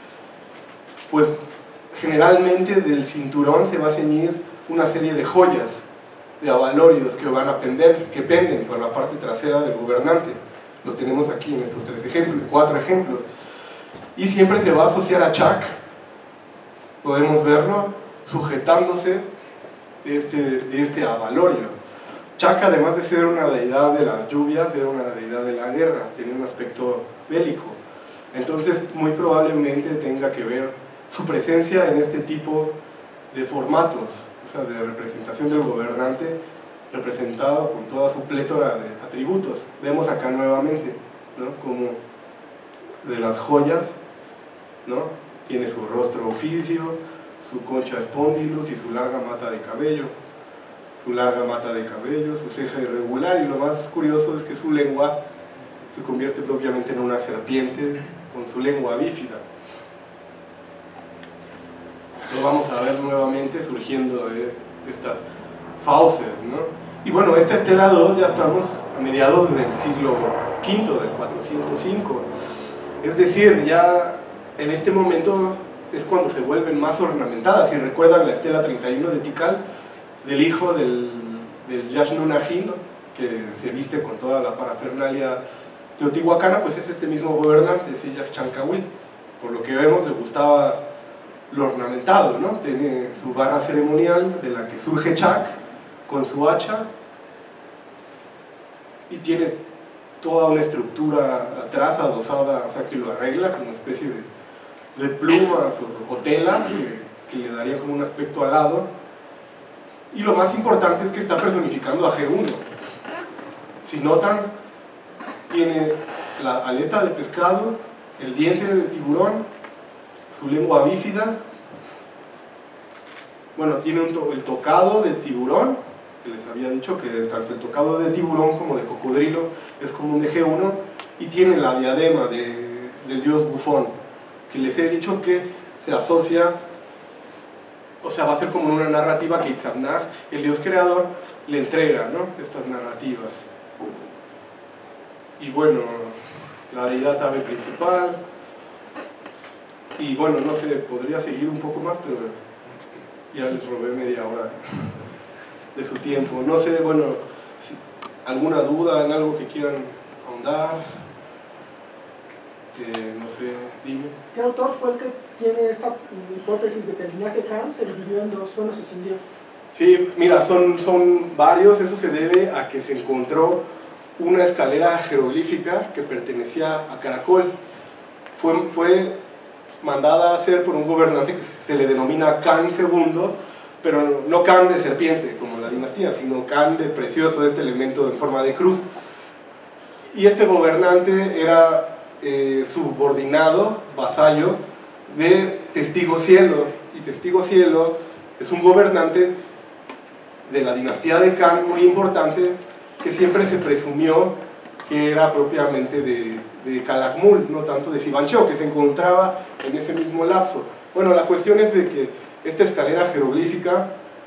pues generalmente del cinturón se va a ceñir una serie de joyas, de avalorios que van a pender, que penden por la parte trasera del gobernante. Los tenemos aquí en estos tres ejemplos, cuatro ejemplos. Y siempre se va a asociar a Chac, podemos verlo sujetándose de este, de este avalorio. Chac, además de ser una deidad de las lluvias, era una deidad de la guerra, tenía un aspecto bélico. Entonces, muy probablemente tenga que ver su presencia en este tipo de formatos, o sea, de representación del gobernante representado con toda su plétora de atributos. Vemos acá nuevamente, ¿no? Como de las joyas, ¿no? Tiene su rostro oficio, su concha espondilus y su larga mata de cabello, su larga mata de cabello, su ceja irregular, y lo más curioso es que su lengua se convierte propiamente en una serpiente con su lengua bífida. Lo vamos a ver nuevamente surgiendo de estas fauces, ¿no? Y bueno, esta estela dos ya estamos a mediados del siglo quinto, del cuatrocientos cinco, es decir, ya en este momento es cuando se vuelven más ornamentadas. Si recuerdan la estela treinta y uno de Tikal, del hijo del, del Yaxnunajin, ¿no? Que se viste con toda la parafernalia teotihuacana, pues es este mismo gobernante, es Yaxchancahuil. Por lo que vemos, le gustaba lo ornamentado, ¿no? Tiene su barra ceremonial de la que surge Chac con su hacha, y tiene toda una estructura atrás adosada, o sea, que lo arregla como una especie de, de plumas o, o telas que, que le daría como un aspecto alado. Y lo más importante es que está personificando a G uno. Si notan, tiene la aleta de pescado, el diente de tiburón, su lengua bífida, bueno, tiene un to el tocado de tiburón, que les había dicho que tanto el tocado de tiburón como de cocodrilo es común de G uno, y tiene la diadema de, del dios bufón, que les he dicho que se asocia, o sea, va a ser como una narrativa que Itzamnaj, el dios creador, le entrega, ¿no? Estas narrativas. Y bueno, la deidad ave principal, y bueno, no sé, podría seguir un poco más, pero Ya les robé media hora de su tiempo. No sé, bueno, si alguna duda en algo que quieran ahondar. Eh, no sé, dime. ¿Qué autor fue el que tiene esta hipótesis de que el linaje Khan se dividió en dos? Bueno, se escindió. Sí, mira, son, son varios. Eso se debe a que se encontró una escalera jeroglífica que pertenecía a Caracol. Fue, fue mandada a hacer por un gobernante que se le denomina Khan segundo, pero no Khan de serpiente como la dinastía, sino Khan de precioso, este elemento en forma de cruz. Y este gobernante era eh, subordinado, vasallo, de Testigo Cielo. Y Testigo Cielo es un gobernante de la dinastía de Khan muy importante, que siempre se presumió que era propiamente de, de Calakmul, no tanto de Sivanchó, que se encontraba en ese mismo lapso. Bueno, la cuestión es de que esta escalera jeroglífica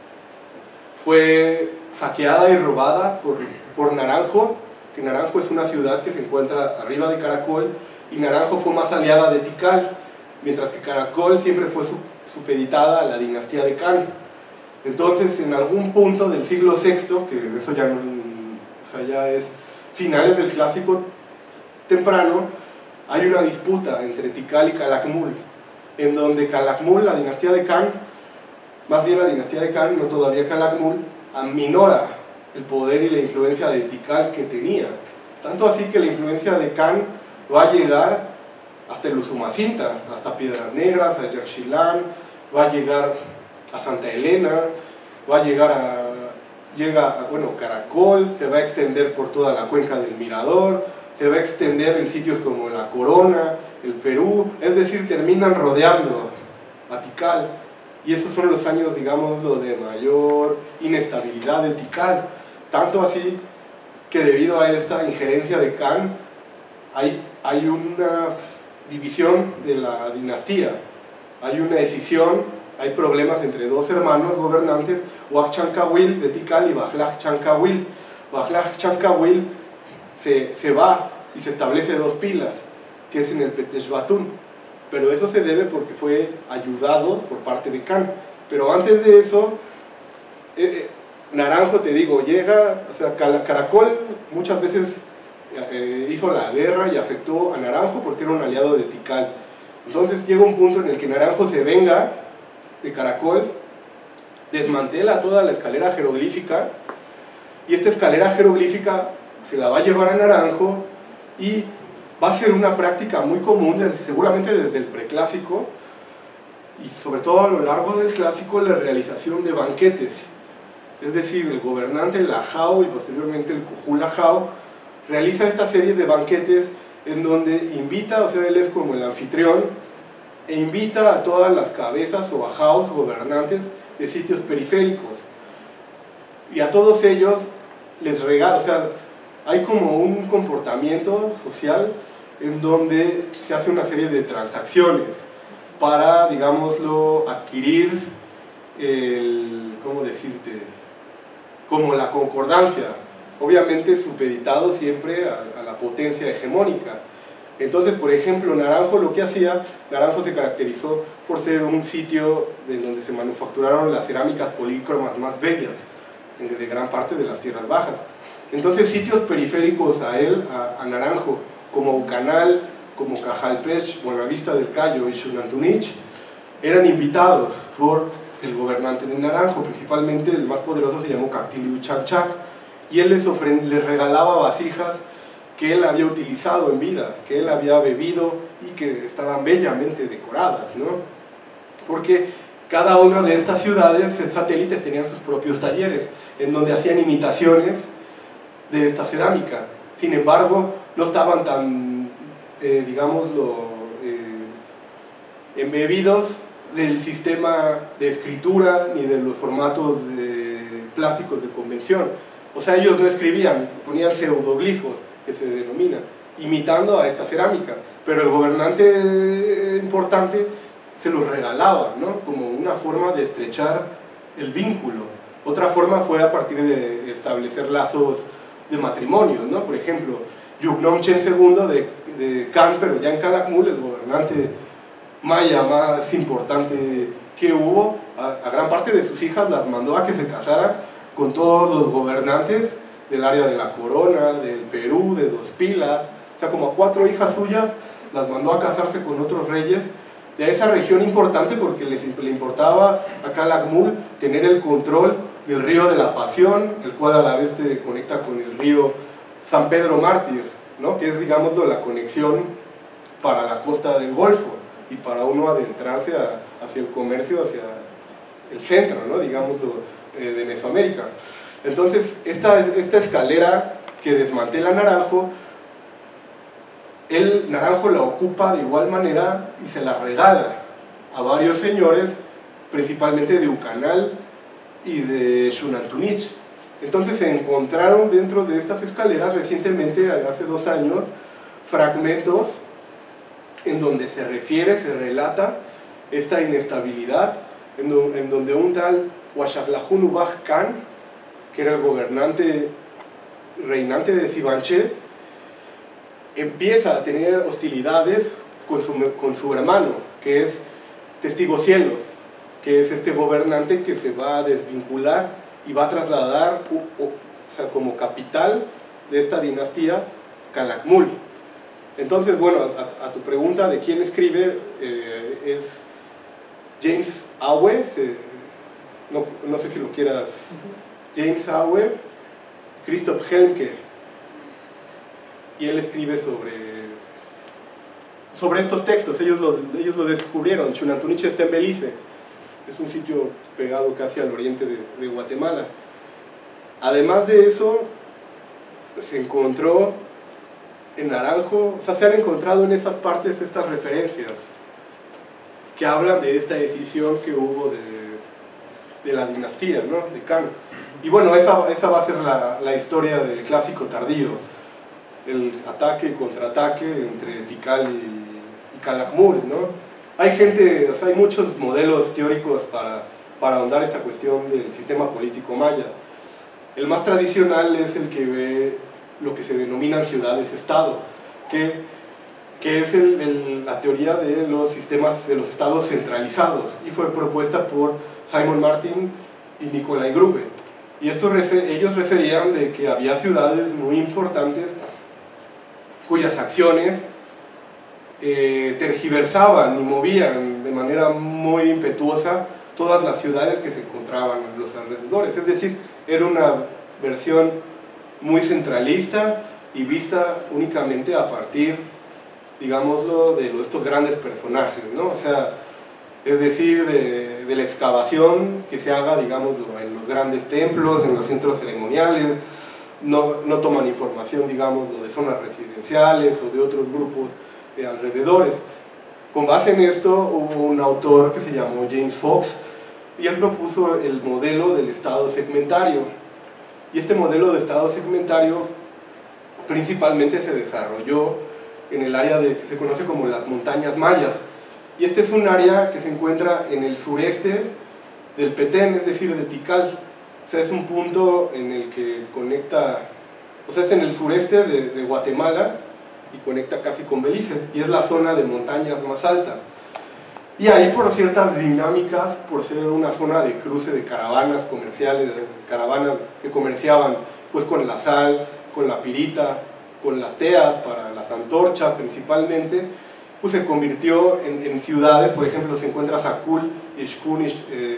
fue saqueada y robada por, por Naranjo, que Naranjo es una ciudad que se encuentra arriba de Caracol, y Naranjo fue más aliada de Tikal, mientras que Caracol siempre fue supeditada a la dinastía de Khan. Entonces, en algún punto del siglo sexto, que eso ya, no, o sea, ya es finales del clásico temprano, hay una disputa entre Tikal y Calakmul, en donde Calakmul, la dinastía de Khan, más bien la dinastía de Khan, no todavía Calakmul, aminora el poder y la influencia de Tikal que tenía. Tanto así que la influencia de Khan va a llegar hasta el Usumacinta, hasta Piedras Negras, a Yaxchilán, va a llegar a Santa Elena, va a llegar a, llega a, bueno, Caracol, se va a extender por toda la cuenca del Mirador, se va a extender en sitios como La Corona, el Perú, es decir, terminan rodeando a Tikal, y esos son los años, digamos, lo de mayor inestabilidad de Tikal, tanto así que debido a esta injerencia de Khan, hay, hay una división de la dinastía, hay una escisión, hay problemas entre dos hermanos gobernantes, Huac Chancawil de Tikal y Bajlaj Chancawil. Bajlaj Chancawil se, se va y se establece dos pilas, que es en el Peteshbatún, pero eso se debe porque fue ayudado por parte de Khan. Pero antes de eso, eh, eh, Naranjo, te digo, llega, o sea, Caracol muchas veces eh, hizo la guerra y afectó a Naranjo porque era un aliado de Tikal. Entonces llega un punto en el que Naranjo se venga de Caracol, desmantela toda la escalera jeroglífica, y esta escalera jeroglífica se la va a llevar a Naranjo, y va a ser una práctica muy común, desde, seguramente desde el preclásico, y sobre todo a lo largo del clásico, la realización de banquetes. Es decir, el gobernante Lajao y posteriormente el Kujú Lajao realiza esta serie de banquetes en donde invita, o sea, él es como el anfitrión, e invita a todas las cabezas o ajaos gobernantes de sitios periféricos, y a todos ellos les regala, o sea, hay como un comportamiento social en donde se hace una serie de transacciones para, digámoslo, adquirir el, ¿cómo decirte?, como la concordancia, obviamente supeditado siempre a, a la potencia hegemónica. Entonces, por ejemplo, Naranjo lo que hacía, Naranjo se caracterizó por ser un sitio de donde se manufacturaron las cerámicas polícromas más bellas de gran parte de las tierras bajas. Entonces, sitios periféricos a él, a, a Naranjo, como Ucanal, como Cajalpech, Buenavista del Cayo y Xunantunich, eran invitados por el gobernante de Naranjo, principalmente el más poderoso se llamó Cactiliu Chanchac, y él les, les regalaba vasijas que él había utilizado en vida, que él había bebido y que estaban bellamente decoradas, ¿no? Porque cada una de estas ciudades satélites tenían sus propios talleres, en donde hacían imitaciones de esta cerámica. Sin embargo, no estaban tan, eh, digámoslo, eh, embebidos del sistema de escritura ni de los formatos de plásticos de convención. O sea, ellos no escribían, ponían pseudoglifos, que se denomina, imitando a esta cerámica, pero el gobernante importante se los regalaba, ¿no?, como una forma de estrechar el vínculo. Otra forma fue a partir de establecer lazos de matrimonio, ¿no? Por ejemplo, Yugnomchen segundo de, de Khan, pero ya en Calakmul, el gobernante maya más importante que hubo, a, a gran parte de sus hijas las mandó a que se casara con todos los gobernantes del área de la Corona, del Perú, de Dos Pilas, o sea, como a cuatro hijas suyas las mandó a casarse con otros reyes de esa región importante, porque les le importaba a Calakmul tener el control del río de la Pasión, el cual a la vez te conecta con el río San Pedro Mártir, ¿no? Que es, digámoslo, la conexión para la costa del Golfo y para uno adentrarse a, hacia el comercio, hacia el centro, ¿no? Digámoslo, eh, de Mesoamérica. Entonces, esta, esta escalera que desmantela Naranjo, el Naranjo la ocupa de igual manera y se la regala a varios señores, principalmente de Ucanal y de Xunantunich. Entonces se encontraron dentro de estas escaleras recientemente, hace dos años, fragmentos en donde se refiere, se relata esta inestabilidad, en, do, en donde un tal Huachaglajún Ubaj Khan, que era el gobernante reinante de Sibanché, empieza a tener hostilidades con su, con su hermano, que es Testigo Cielo, que es este gobernante que se va a desvincular y va a trasladar, o, o, o sea, como capital de esta dinastía, Calakmul. Entonces, bueno, a, a tu pregunta de quién escribe, eh, es James Awe, se, no, no sé si lo quieras, James Awe, Christoph Helmke, y él escribe sobre, sobre estos textos. Ellos lo, ellos lo descubrieron. Xunantunich está en Belice, es un sitio pegado casi al oriente de, de Guatemala. Además de eso, se encontró en Naranjo, o sea, se han encontrado en esas partes estas referencias que hablan de esta decisión que hubo de, de la dinastía, ¿no? De Khan. Y bueno, esa, esa va a ser la, la historia del clásico tardío, el ataque y contraataque entre Tikal y, y Calakmul, ¿no? Hay gente, o sea, hay muchos modelos teóricos para, para ahondar esta cuestión del sistema político maya. El más tradicional es el que ve lo que se denominan ciudades-estado, que, que es el, el, la teoría de los sistemas, de los estados centralizados, y fue propuesta por Simon Martin y Nikolai Grube. Y esto refer, ellos referían de que había ciudades muy importantes cuyas acciones eh, tergiversaban y movían de manera muy impetuosa todas las ciudades que se encontraban en los alrededores. Es decir, era una versión muy centralista y vista únicamente a partir, digámoslo, de estos grandes personajes, ¿no? O sea, es decir, de, de la excavación que se haga, digámoslo, en los grandes templos, en los centros ceremoniales. No, no toman información, digamos, de zonas residenciales o de otros grupos de alrededores. Con base en esto hubo un autor que se llamó James Fox y él propuso el modelo del estado segmentario. Y este modelo de estado segmentario principalmente se desarrolló en el área de, que se conoce como las montañas mayas. Y este es un área que se encuentra en el sureste del Petén, es decir, de Tikal. O sea, es un punto en el que conecta, o sea, es en el sureste de, de Guatemala y conecta casi con Belice, y es la zona de montañas más alta. Y ahí, por ciertas dinámicas, por ser una zona de cruce de caravanas comerciales, caravanas que comerciaban pues con la sal, con la pirita, con las teas para las antorchas principalmente, pues se convirtió en, en ciudades. Por ejemplo, se encuentra Sakul, Ixcún,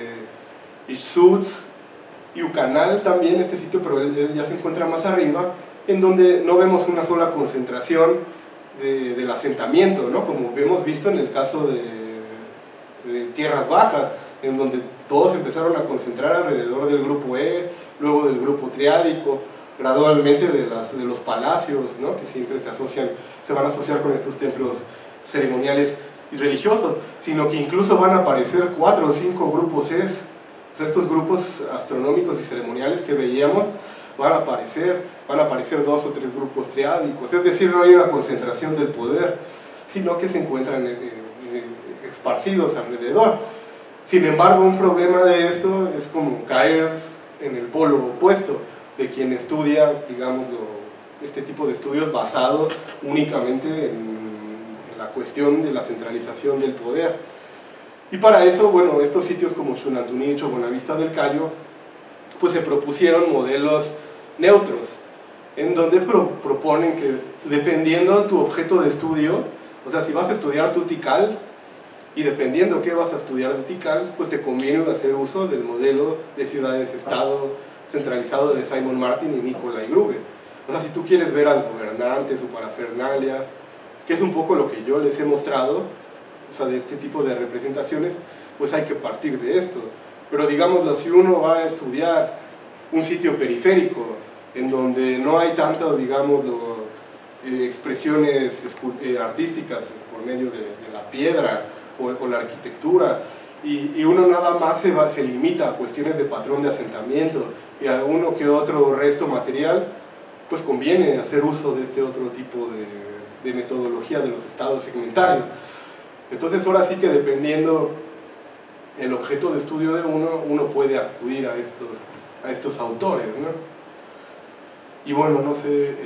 Ixzutz, y Ucanal también, este sitio, pero él, él ya se encuentra más arriba, en donde no vemos una sola concentración de, del asentamiento, ¿no? Como hemos visto en el caso de, de Tierras Bajas, en donde todos empezaron a concentrar alrededor del grupo E, luego del grupo triádico, gradualmente de, las, de los palacios, ¿no? Que siempre se asocian, se van a asociar con estos templos ceremoniales y religiosos, sino que incluso van a aparecer cuatro o cinco grupos E S. O sea, estos grupos astronómicos y ceremoniales que veíamos van a aparecer, van a aparecer dos o tres grupos triádicos, es decir, no hay una concentración del poder, sino que se encuentran eh, eh, esparcidos alrededor. Sin embargo, un problema de esto es como caer en el polo opuesto de quien estudia, digamos, este tipo de estudios basados únicamente en, en la cuestión de la centralización del poder. Y para eso, bueno, estos sitios como Xunantunich o Buenavista del Cayo, pues se propusieron modelos neutros, en donde pro proponen que dependiendo de tu objeto de estudio, o sea, si vas a estudiar tu Tikal, y dependiendo qué vas a estudiar de Tikal, pues te conviene hacer uso del modelo de ciudades-estado centralizado de Simon Martin y Nicolai Gruber. O sea, si tú quieres ver al gobernante, su parafernalia, que es un poco lo que yo les he mostrado, o sea, de este tipo de representaciones, pues hay que partir de esto. Pero digámoslo, si uno va a estudiar un sitio periférico, en donde no hay tantas, digámoslo, eh, expresiones eh, artísticas por medio de, de la piedra o, o la arquitectura, y, y uno nada más se, va, se limita a cuestiones de patrón de asentamiento y a uno que otro resto material, pues conviene hacer uso de este otro tipo de, de metodología de los estados segmentarios. Entonces ahora sí que dependiendo el objeto de estudio de uno, uno puede acudir a estos, a estos autores, ¿no? Y bueno, no sé, eh,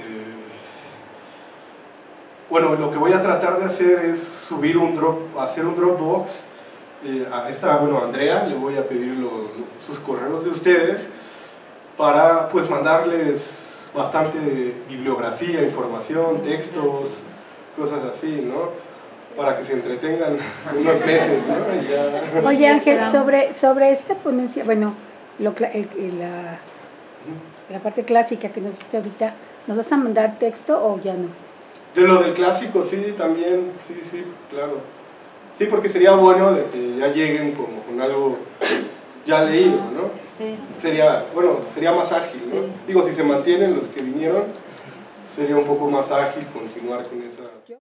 bueno, lo que voy a tratar de hacer es subir un drop, hacer un Dropbox, eh, a esta, bueno, a Andrea, le voy a pedir lo, sus correos de ustedes, para pues mandarles bastante bibliografía, información, textos, cosas así, ¿no? Para que se entretengan unos meses, ¿no? Y ya. Oye, Ángel, sobre, sobre esta ponencia, bueno, lo, cla- el- el- la, la parte clásica que nos diste ahorita, ¿nos vas a mandar texto o ya no? De lo del clásico, sí, también, sí, sí, claro. Sí, porque sería bueno de que ya lleguen como con algo ya leído, ¿no? Sí. Sería, bueno, sería más ágil, ¿no? Sí. Digo, si se mantienen los que vinieron, sería un poco más ágil continuar con esa...